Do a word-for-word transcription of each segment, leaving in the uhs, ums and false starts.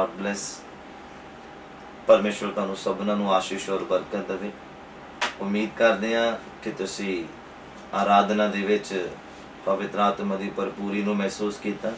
God bless. परमेश्वर तुहानू सबना नू आशीष और बरकत देवे। उम्मीद करते हैं कि तुसी आराधना दे विच पवित्र आत्मा की भरपूरी नू महसूस किया,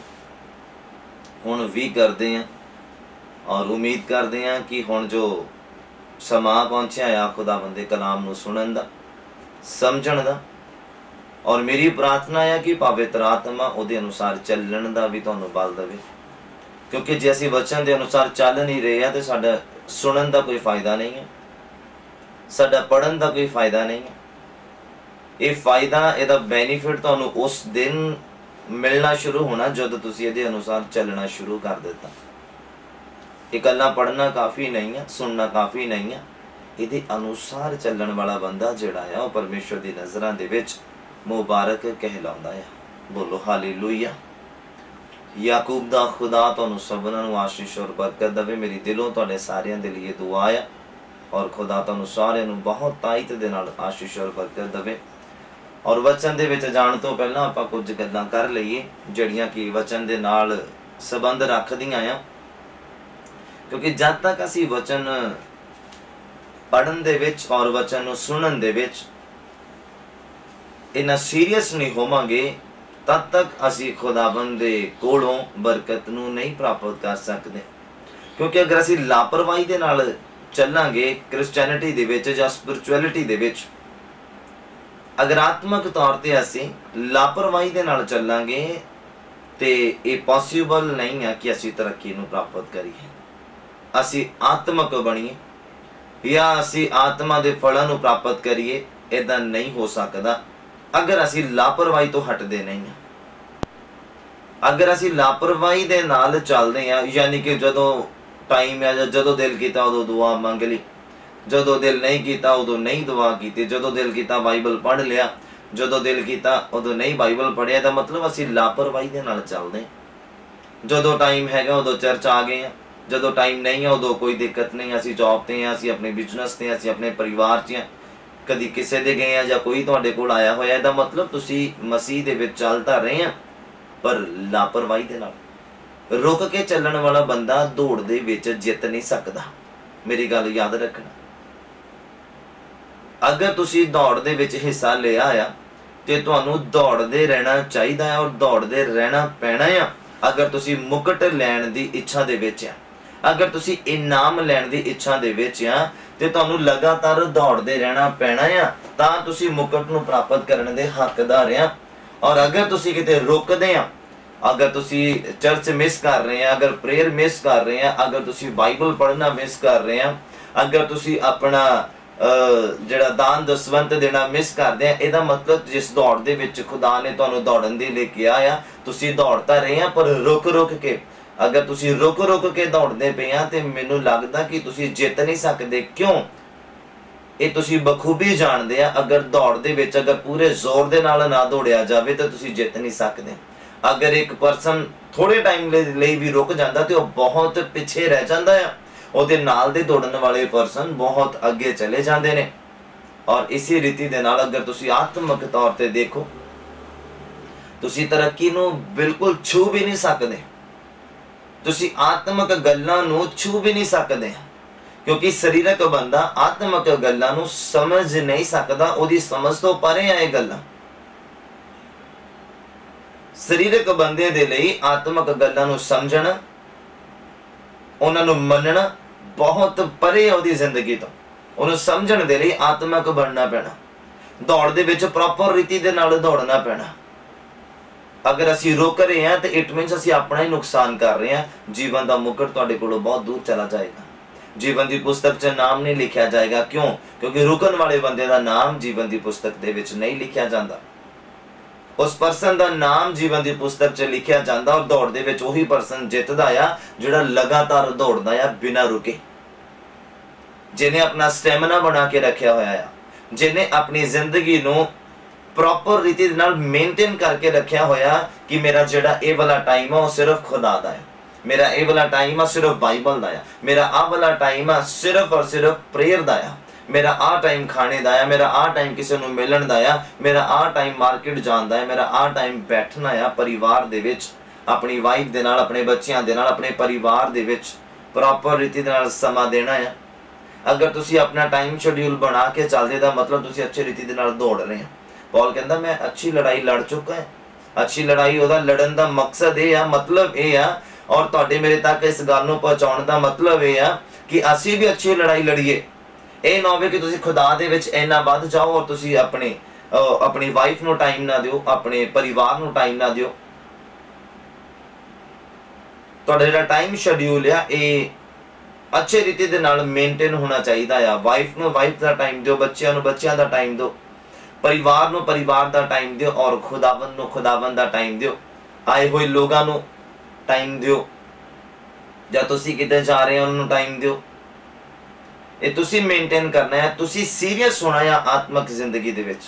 हुण भी करते हैं और उम्मीद करते हैं कि हुण जो समा पहुंचा आ खुदावंद दे कलाम नू सुनन दा, समझण दा, और मेरी प्रार्थना है कि पवित्र आत्मा उहदे अनुसार चलण दा भी तुहानू बल देवे, क्योंकि जे असीं वचन के अनुसार चल नहीं रहे तो साडा सुनन का कोई फायदा नहीं है, साडा पढ़न का कोई फायदा नहीं है। ये फायदा इहदा बेनीफिट तुहानू उस दिन मिलना शुरू होना जब तुसीं इहदे अनुसार चलना शुरू कर दिता। इकल्ला पढ़ना काफ़ी नहीं है, सुनना काफ़ी नहीं है, इहदे अनुसार चलण वाला बंदा जिहड़ा है वह परमेश्वर की नज़रां दे विच मुबारक कहलाउंदा है। बोलो हालेलुया। याकूब दा खुदा तुहानू सबना नू आशीष और बरकत देवे। मेरी दिलों तुहाडे सारियां दे लिए दुआ है और खुदा तुहानू सारियां नू बहुत ताईत दे नाल आशीष और बरकत देवे। और वचन दे विच जाण तो पहलां आपां कुछ गल्लां कर लईए जिहड़ियां कि वचन दे नाल संबंध रखदियां आ, क्योंकि जद तक असीं वचन पढ़न दे विच और वचन नू सुनन दे विच इन्ना सीरीयस नहीं होवांगे तद तक असी खुदाबंद दे कोलों बरकत नू नहीं प्राप्त कर सकते। क्योंकि अगर असी लापरवाही दे नाल चलांगे क्रिश्चियनिटी दे विच जां स्पिरिचुअलिटी दे विच, अगर आत्मक तौर ते असी लापरवाही दे नाल चलांगे ते ये पॉसिबल नहीं है कि असी तरक्की नू प्राप्त करिए, असी आत्मक बणीए या असी आत्मा दे फलां नू प्राप्त करिए। इदां नहीं हो सकदा अगर असी लापरवाही तो हटते नहीं हैं। अगर असी लापरवाही दे नाल चलते हैं, यानी कि जदों टाइम है जदों दिल किया उदों दुआ मंग ली, जदों दिल नहीं किया उदों नहीं दुआ की, जदों दिल किया बाइबल पढ़ लिया, जदों दिल किया उदों नहीं बाइबल पढ़िया, तो मतलब असी लापरवाही दे नाल चलते हैं। जदों टाइम हैगा उदों चर्च आ गए हैं, जदों टाइम नहीं है उदों कोई दिक्कत नहीं, असी जॉब ते हैं, असी अपने बिजनेस ते हैं, असी अपने परिवार च हैं, कदी किसी दे गए हैं या कोई तुहाडे कोल आया होया, इहदा मतलब तुसी मसीह दे विच चल तां रहे हैं पर लापरवाही दे नाल। रुक के चलण वाला बंदा दौड़ दे विच जित नहीं सकदा। मेरी गल याद रखना, अगर तुसी दौड़ दे विच हिस्सा लिया आ ते तुहानू दौड़दे रहना चाहिदा है और दौड़दे रहना पैना है। अगर तुसी मुकट लैण दी इच्छा दे विच आ, अगर तुसी इनाम लैण दी इच्छा दे विच आ ते तुहानू लगातार दौड़दे रहना पैना है, तां तुसी मुकट नू प्राप्त करने दे हकदार आ। और अगर तुसी किते रुकदे आ, अगर तुसी चर्च मिस कर रहे हैं, अगर प्रेयर मिस कर रहे हैं, अगर तुसी बाइबल पढ़ना मिस कर रहे हैं, अगर तुसी अपना जिहड़ा दान दसवंत देना मिस करदे आ, इहदा मतलब जिस दौड़ दे विच खुदा ने तुहानू दौड़न दे लई किहा आ तुसी दौड़ता रहे हैं पर रुक रुक के। अगर तुसी रुक रुक के दौड़ते पे हैं तो मैनू लगता कि तुसी जित नहीं सकते। क्यों? ये तुसी बखूबी जानते हैं, अगर दौड़ दे विच अगर पूरे जोर दे नाल ना दौड़िया जाए तो तुसी जित नहीं सकते। अगर एक परसन थोड़े टाइम लिए भी रुक जाता तो वह बहुत पिछे रह जाता है, उहदे नाल दे दौड़न वाले परसन बहुत अगे चले जाते हैं। और इसी रीति दे नाल अगर तुसी आत्मक तौर पर देखो, तुसी तरक्की नू बिल्कुल छू भी नहीं सकते, तुसी आत्मक गल्लां नू छू भी नहीं सकते, क्योंकि शरीरक बंदा आत्मक गल्लां नू समझ नहीं सकता, उहदी समझ तो परे आ। गल्लां शरीरक बंदे दे लई आत्मक गल्लां नू समझना, उन्हां नू मनना बहुत परे आ उहदी जिंदगी तो। उन्हें समझण दे लई आत्मक बनना पैना, दौड़ दे विच प्रॉपर रीति दे नाल दौड़ना पैना। अगर असी रुक रहे हैं तो इट मीनस असी अपना ही नुकसान कर रहे हैं। जीवन का मुकट तुहाडे कोलों बहुत दूर चला जाएगा, जीवन की पुस्तक च नाम नहीं लिखा जाएगा। क्यों? क्योंकि रुकन वाले बंदे का नाम जीवन की पुस्तक दे विच नहीं लिखा जाता। उस परसन का नाम जीवन की पुस्तक च लिखा जाता और दौड़ दे विच उही परसन जितदा आ जिहड़ा लगातार दौड़दा आ बिना रुके, जिन्हें अपना स्टैमिना बना के रखा होया, जिन्हें अपनी जिंदगी नू प्रॉपर रीति नाल मेनटेन करके रखा होया कि मेरा जिहड़ा ए वाला टाइम है वह सिर्फ खुदा दा है, मेरा ए वाला टाइम है सिर्फ बाइबल दा है, मेरा आ वाला टाइम है सिर्फ और सिर्फ प्रेयर दा है, मेरा आ टाइम खाने दा है, मेरा आ टाइम किसी नूं मिलन दा है, मेरा आ टाइम मार्केट जाण दा है, मेरा आ टाइम बैठना है परिवार दे विच अपनी वाइफ दे नाल, अपने बच्चियां दे नाल, अपने परिवार दे विच प्रॉपर रीति दे नाल समा देना है। अगर तुसी अपना टाइम शेड्यूल बना के चलदे दा मतलब तुसी अच्छी रीति दे नाल दौड़ रहे हैं। पौल कहंदा मैं अच्छी लड़ाई लड़ चुका है। अच्छी लड़ाई ओदा लड़न दा मकसद ये आ, मतलब ये आ, और तुहाडे मेरे तक इस गल नूं पहुंचाउण दा मतलब ये आ कि असीं भी अच्छी लड़ाई लड़ीए। ये ना होवे कि तुसी खुदा दे विच इन्ना वध जाओ और तुसी अपने अपनी वाइफ नूं टाइम ना दिओ, अपने परिवार नूं टाइम ना दिओ। तुहाडा जिहड़ा टाइम शेड्यूल आ ये अच्छे रीति दे नाल मेनटेन होना चाहिदा आ। वाइफ नूं वाइफ दा टाइम दिओ, बच्चिआं नूं बच्चिआं दा टाइम दिओ, परिवार नूं परिवार दा टाइम दिओ और खुदावंद नूं खुदावंद दा टाइम दिओ। आए होए लोगां नूं टाइम दिओ, जां तुसी किते जा रहे हो उन्होंने टाइम दिओ। ये तुसी मेनटेन करना है, तुसी सीरियस होना है आत्मक जिंदगी दे विच।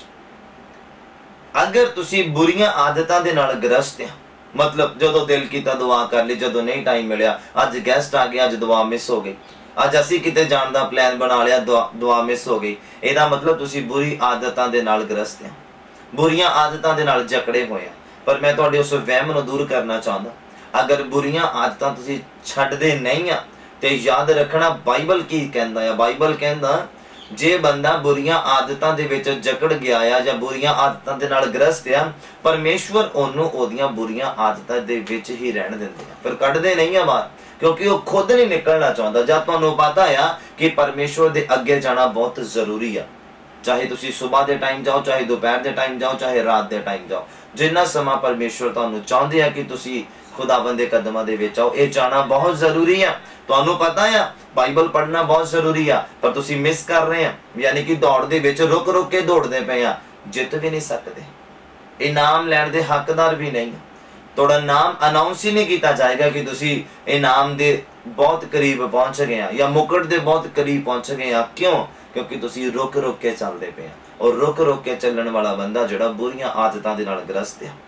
अगर तुसी बुरियां आदतां दे नाल ग्रस्त है, मतलब जदों दिल कीता दुआ कर ली, जदों नहीं टाइम मिलिया, अज गेस्ट आ गया, अज दुआ मिस हो गई, अज असी किते जाण दा प्लान बना लिया, दुआ दुआ मिस हो गई, इहदा मतलब तुसी बुरी आदतां दे नाल ग्रस्त है, बुरियां आदतां दे नाल जकड़े होए हैं। पर मैं तुहाडे उस वहम नूं दूर करना चाहंदा। अगर बुरियां आदतां तुसी छड्डदे नहीं आ ते याद रखना बाइबल की कहंदा है। बाइबल कहंदा जे बंदा बुरियां आदतां दे विच जकड़ गया या जां बुरियां आदतां दे नाल ग्रस्त आ, परमेश्वर ओनू ओदियां बुरियां आदतां दे विच ही रहण दिंदे आ, फिर कढदे नहीं आ बाहर, क्योंकि वो खुद नहीं निकलना चाहता। जब तुहानू पता आ कि परमेश्वर दे अगे जाना बहुत जरूरी आ, चाहे तुसी सुबह दे टाइम जाओ, चाहे दोपहर दे टाइम जाओ, चाहे रात दे टाइम जाओ, जिन्ना समा परमेश्वर तुहानू चाहते हैं कि तुसी खुदावंद दे कदमां दे विच आओ, ये जाना बहुत जरूरी है। तुहानू पता है बाइबल पढ़ना बहुत जरूरी है, पर तुसी मिस कर रहे हैं, यानी कि दौड़ दे विच रुक रुक के दौड़दे पे आ, जित भी नहीं सकते, इनाम लैण दे हकदार भी नहीं। तुहाडा नाम अनाउंस ही नहीं किया जाएगा कि तुसी इनाम दे बहुत करीब पहुंच गए हैं या मुकुट दे बहुत करीब पहुंच गए हैं। क्यों? क्योंकि तुसी रुक रुक के चलते पे, और रुक रुक के चलण वाला बंदा जिहड़ा बुरियां आदतां दे नाल ग्रस्त है।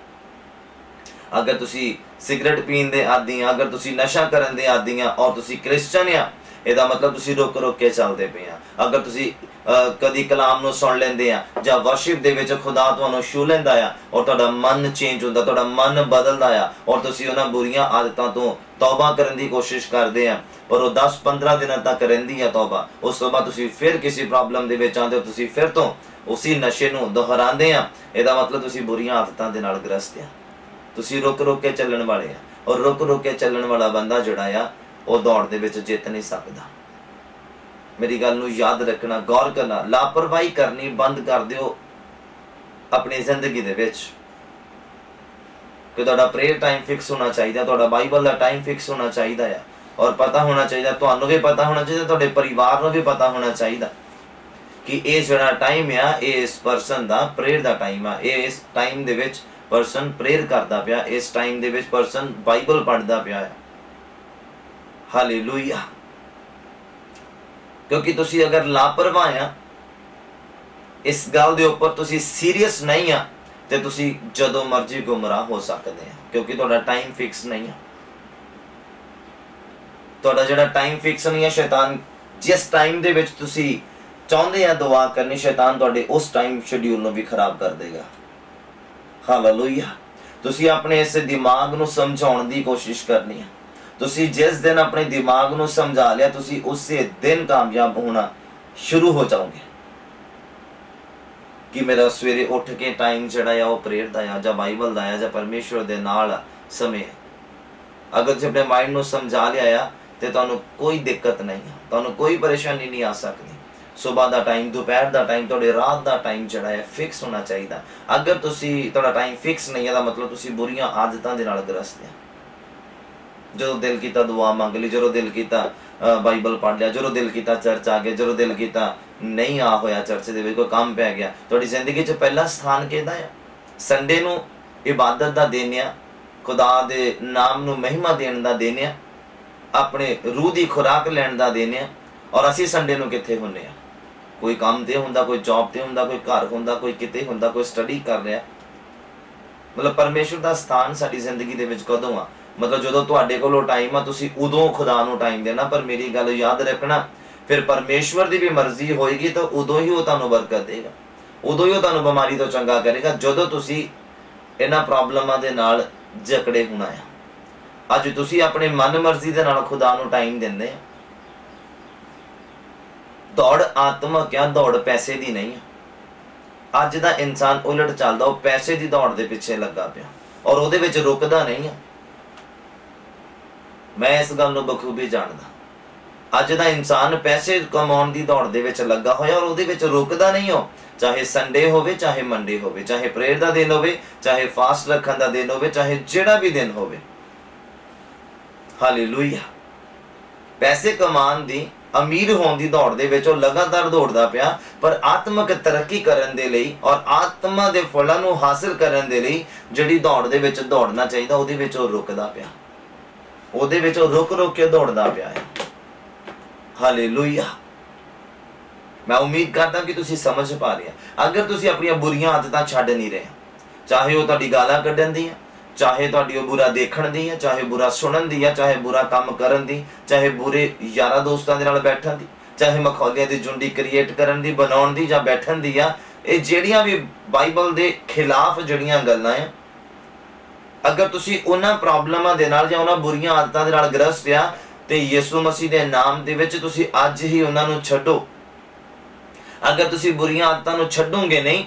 अगर तुसी सिगरेट पीन दे आदी आ, अगर तुसी नशा करन दे आदी आ और तुसी क्रिश्चियन आ, ਇਹਦਾ मतलब तुसी रुक रुक के चलते पे आ। अगर तुसी कदी कलाम नूं सुन लेंदे आ जां वर्शिप दे विच खुदा तुहानूं छू लैंदा आ और तुहाडा मन चेंज हुंदा, तुहाडा मन बदलदा आ और तुसी उन्हां बुरियां आदतां तों तौबा करन दी कोशिश करदे आ, पर वो दस पंद्रह दिनां तक रहिंदी आ तौबा, उस तो बाद तुसी फिर किसी प्रॉब्लम दे विच आंदे हो, तुसी फिर तो उसी नशे नूं दोहरांदे आ। ਇਹਦਾ मतलब तुसी बुरियां आदतां दे नाल ग्रस्त आ। तुसी रुक रुक के चलण वाले आ, और रुक रुक के चलण वाला बंदा जिहड़ा आ वो दौड़ दे विच जित नहीं सकदा। मेरी गल नूं याद रखना, गौर करना, लापरवाही करनी बंद कर दिओ अपनी जिंदगी दे विच। कि तुहाडा प्रेयर टाइम फिक्स होना चाहिए, तुहाडा बाइबल दा टाइम फिक्स होना चाहिए है, और पता होना चाहिए, तुहानू भी पता होना चाहिए, तुहाडे परिवार नूं भी पता होना चाहिए कि ये जिहड़ा टाइम आ ये इस परसन दा प्रेयर दा टाइम आ, ये इस टाइम दे विच परसन प्रेयर करदा पिया, इस टाइम दे विच परसन बाइबल पढ़दा पिया है। हालेलुया। क्योंकि तुसी अगर लापरवाह आ, इस गल दे उपर तुसी सीरियस नहीं आ, ते तुसी जदों मर्जी गुमराह हो सकते हैं, क्योंकि तुहाडा टाइम फिक्स नहीं है। तुहाडा जिहड़ा टाइम फिक्स नहीं है, शैतान जिस टाइम दे विच तुसी चाहुंदे आ दुआ करनी, शैतान तुहाडे उस टाइम शेड्यूल नूं भी खराब कर देगा। हालेलुया। तुसी अपने इस दिमाग नूं समझाउण दी कोशिश करनी है। तुसी जिस दिन अपने दिमाग नूं समझा लिया, तुसी उसे दिन कामयाब होना शुरू हो जाओगे कि मेरा सवेरे उठ के टाइम जिहड़ा आ वो प्रेयर दा आ, जां बाइबल दा आ, जां परमेश्वर दे नाल समय। अगर तुसी अपने माइंड नूं समझा लिया ते तुहानूं कोई दिक्कत नहीं है, तुहानूं कोई परेशानी नहीं आ सकती। सुबह दा टाइम, दोपहर दा टाइम, तुहाडे रात दा टाइम जिहड़ा है फिक्स होना चाहिए। अगर तुसी तुहाडा टाइम फिक्स नहीं है दा मतलब तुसी बुरियां आदतां दे नाल ग्रस्त है। जो दिल कीता दुआ मंग ली, जो दिल कीता बाइबल पढ़ लिया, जो दिल कीता चर्च आ गए, जो दिल कीता नहीं आ होया चर्च दे विच कोई काम पै गया। तुहाडी जिंदगी च पहला स्थान किहदा है? संडे नूं इबादत दा दिन आ, खुदा दे नाम नूं महिमा देण दा दिन आ, अपने रूह दी खुराक लैण दा दिन आ। और असीं संडे नूं कित्थे हुंदे आ? कोई काम ते हुंदा, कोई जॉब ते हुंदा, कोई घर हुंदा, कोई किते हुंदा, कोई स्टडी कर रहा। मतलब परमेश्वर दा स्थान साडी जिंदगी दे विच कदों आ? मतलब जो तुहाडे कोलों टाइम आ तुसी उदों खुदा नूं टाइम देना। पर मेरी गल याद रखना, फिर परमेश्वर दी भी मर्जी होएगी तो उदों ही वो तुहानूं बरकत देगा, उदों ही वो तुहानूं बीमारी तो चंगा करेगा, जदों तुसी इन्हां प्रॉब्लमां दे नाल जकड़े होना है। ਅੱਜ ਤੁਸੀਂ ਆਪਣੇ ਮਨ ਮਰਜ਼ੀ ਦੇ ਨਾਲ ਖੁਦਾ ਨੂੰ ਟਾਈਮ ਦਿੰਦੇ ਆ। ਦੌੜ ਆਤਮਿਕ ਆ, ਦੌੜ ਪੈਸੇ ਦੀ ਨਹੀਂ ਆ। ਅੱਜ ਦਾ ਇਨਸਾਨ ਉਲਟ ਚੱਲਦਾ, ਉਹ ਪੈਸੇ ਦੀ ਦੌੜ ਦੇ ਪਿੱਛੇ ਲੱਗਾ ਪਿਆ ਔਰ ਉਹਦੇ ਵਿੱਚ ਰੁਕਦਾ ਨਹੀਂ ਆ। ਮੈਂ ਇਸ ਗੱਲ ਨੂੰ ਬਖੂਬੀ ਜਾਣਦਾ। ਅੱਜ ਦਾ ਇਨਸਾਨ ਪੈਸੇ ਕਮਾਉਣ ਦੀ ਦੌੜ ਦੇ ਵਿੱਚ ਲੱਗਾ ਹੋਇਆ ਔਰ ਉਹਦੇ ਵਿੱਚ ਰੁਕਦਾ ਨਹੀਂ ਹੋ। ਚਾਹੇ ਸੰਡੇ ਹੋਵੇ, ਚਾਹੇ ਮੰਡੇ ਹੋਵੇ, ਚਾਹੇ ਪ੍ਰੇਅਰ ਦਾ ਦਿਨ ਹੋਵੇ, ਚਾਹੇ ਫਾਸਟ ਰੱਖਣ ਦਾ ਦਿਨ ਹੋਵੇ, ਚਾਹੇ ਜਿਹੜਾ ਵੀ ਦਿਨ ਹੋਵੇ। ਹਾਲੇਲੂਇਆ। ਪੈਸੇ ਕਮਾਉਣ ਦੀ, ਅਮੀਰ ਹੋਣ ਦੀ ਦੌੜ ਦੇ ਵਿੱਚ ਉਹ ਲਗਾਤਾਰ ਦੌੜਦਾ ਪਿਆ, ਪਰ ਆਤਮਿਕ ਤਰੱਕੀ ਕਰਨ ਦੇ ਲਈ ਔਰ ਆਤਮਾ ਦੇ ਫਲਾਂ ਨੂੰ ਹਾਸਿਲ ਕਰਨ ਦੇ ਲਈ ਜਿਹੜੀ ਦੌੜ ਦੇ ਵਿੱਚ ਦੌੜਨਾ ਚਾਹੀਦਾ, ਉਹਦੇ ਵਿੱਚ ਉਹ ਰੁਕਦਾ ਪਿਆ। ਉਹਦੇ ਵਿੱਚ ਉਹ ਰੁਕ ਰੁਕ ਕੇ ਦੌੜਦਾ ਪਿਆ ਹੈ। ਹਾਲੇਲੂਇਆ। ਮੈਂ ਉਮੀਦ ਕਰਦਾ ਕਿ ਤੁਸੀਂ ਸਮਝ ਪਾ ਰਹੇ ਹੋ। ਅਗਰ ਤੁਸੀਂ ਆਪਣੀਆਂ ਬੁਰੀਆਂ ਆਦਤਾਂ ਛੱਡ ਨਹੀਂ ਰਹੇ, ਚਾਹੇ ਉਹ ਤੁਹਾਡੀ ਗਾਲਾਂ ਕੱਢਣ ਦੀ ਹੈ, ਚਾਹੇ ਤੁਹਾਡੀ ਉਹ ਬੁਰਾ ਦੇਖਣ ਦੀ ਹੈ, ਚਾਹੇ ਬੁਰਾ ਸੁਣਨ ਦੀ ਹੈ, ਚਾਹੇ ਬੁਰਾ ਕੰਮ ਕਰਨ ਦੀ, ਚਾਹੇ ਬੁਰੇ ਯਾਰਾਂ ਦੋਸਤਾਂ ਦੇ ਨਾਲ ਬੈਠਣ ਦੀ, ਚਾਹੇ ਮਖੌਲਿਆਂ ਦੀ ਜੁੰਡੀ ਕ੍ਰੀਏਟ ਕਰਨ ਦੀ, ਬਣਾਉਣ ਦੀ ਜਾਂ ਬੈਠਣ ਦੀ ਆ, ਇਹ ਜਿਹੜੀਆਂ ਵੀ ਬਾਈਬਲ ਦੇ ਖਿਲਾਫ ਜਿਹੜੀਆਂ ਗੱਲਾਂ ਆ, ਅਗਰ ਤੁਸੀਂ ਉਹਨਾਂ ਪ੍ਰੋਬਲਮਾਂ ਦੇ ਨਾਲ ਜਾਂ ਉਹਨਾਂ ਬੁਰੀਆਂ ਆਦਤਾਂ ਦੇ ਨਾਲ ਗ੍ਰਸਤ ਆ, ਤੇ ਯਿਸੂ ਮਸੀਹ ਦੇ ਨਾਮ ਦੇ ਵਿੱਚ ਤੁਸੀਂ ਅੱਜ ਹੀ ਉਹਨਾਂ ਨੂੰ ਛੱਡੋ। ਅਗਰ ਤੁਸੀਂ ਬੁਰੀਆਂ ਆਦਤਾਂ ਨੂੰ ਛੱਡੋਗੇ ਨਹੀਂ,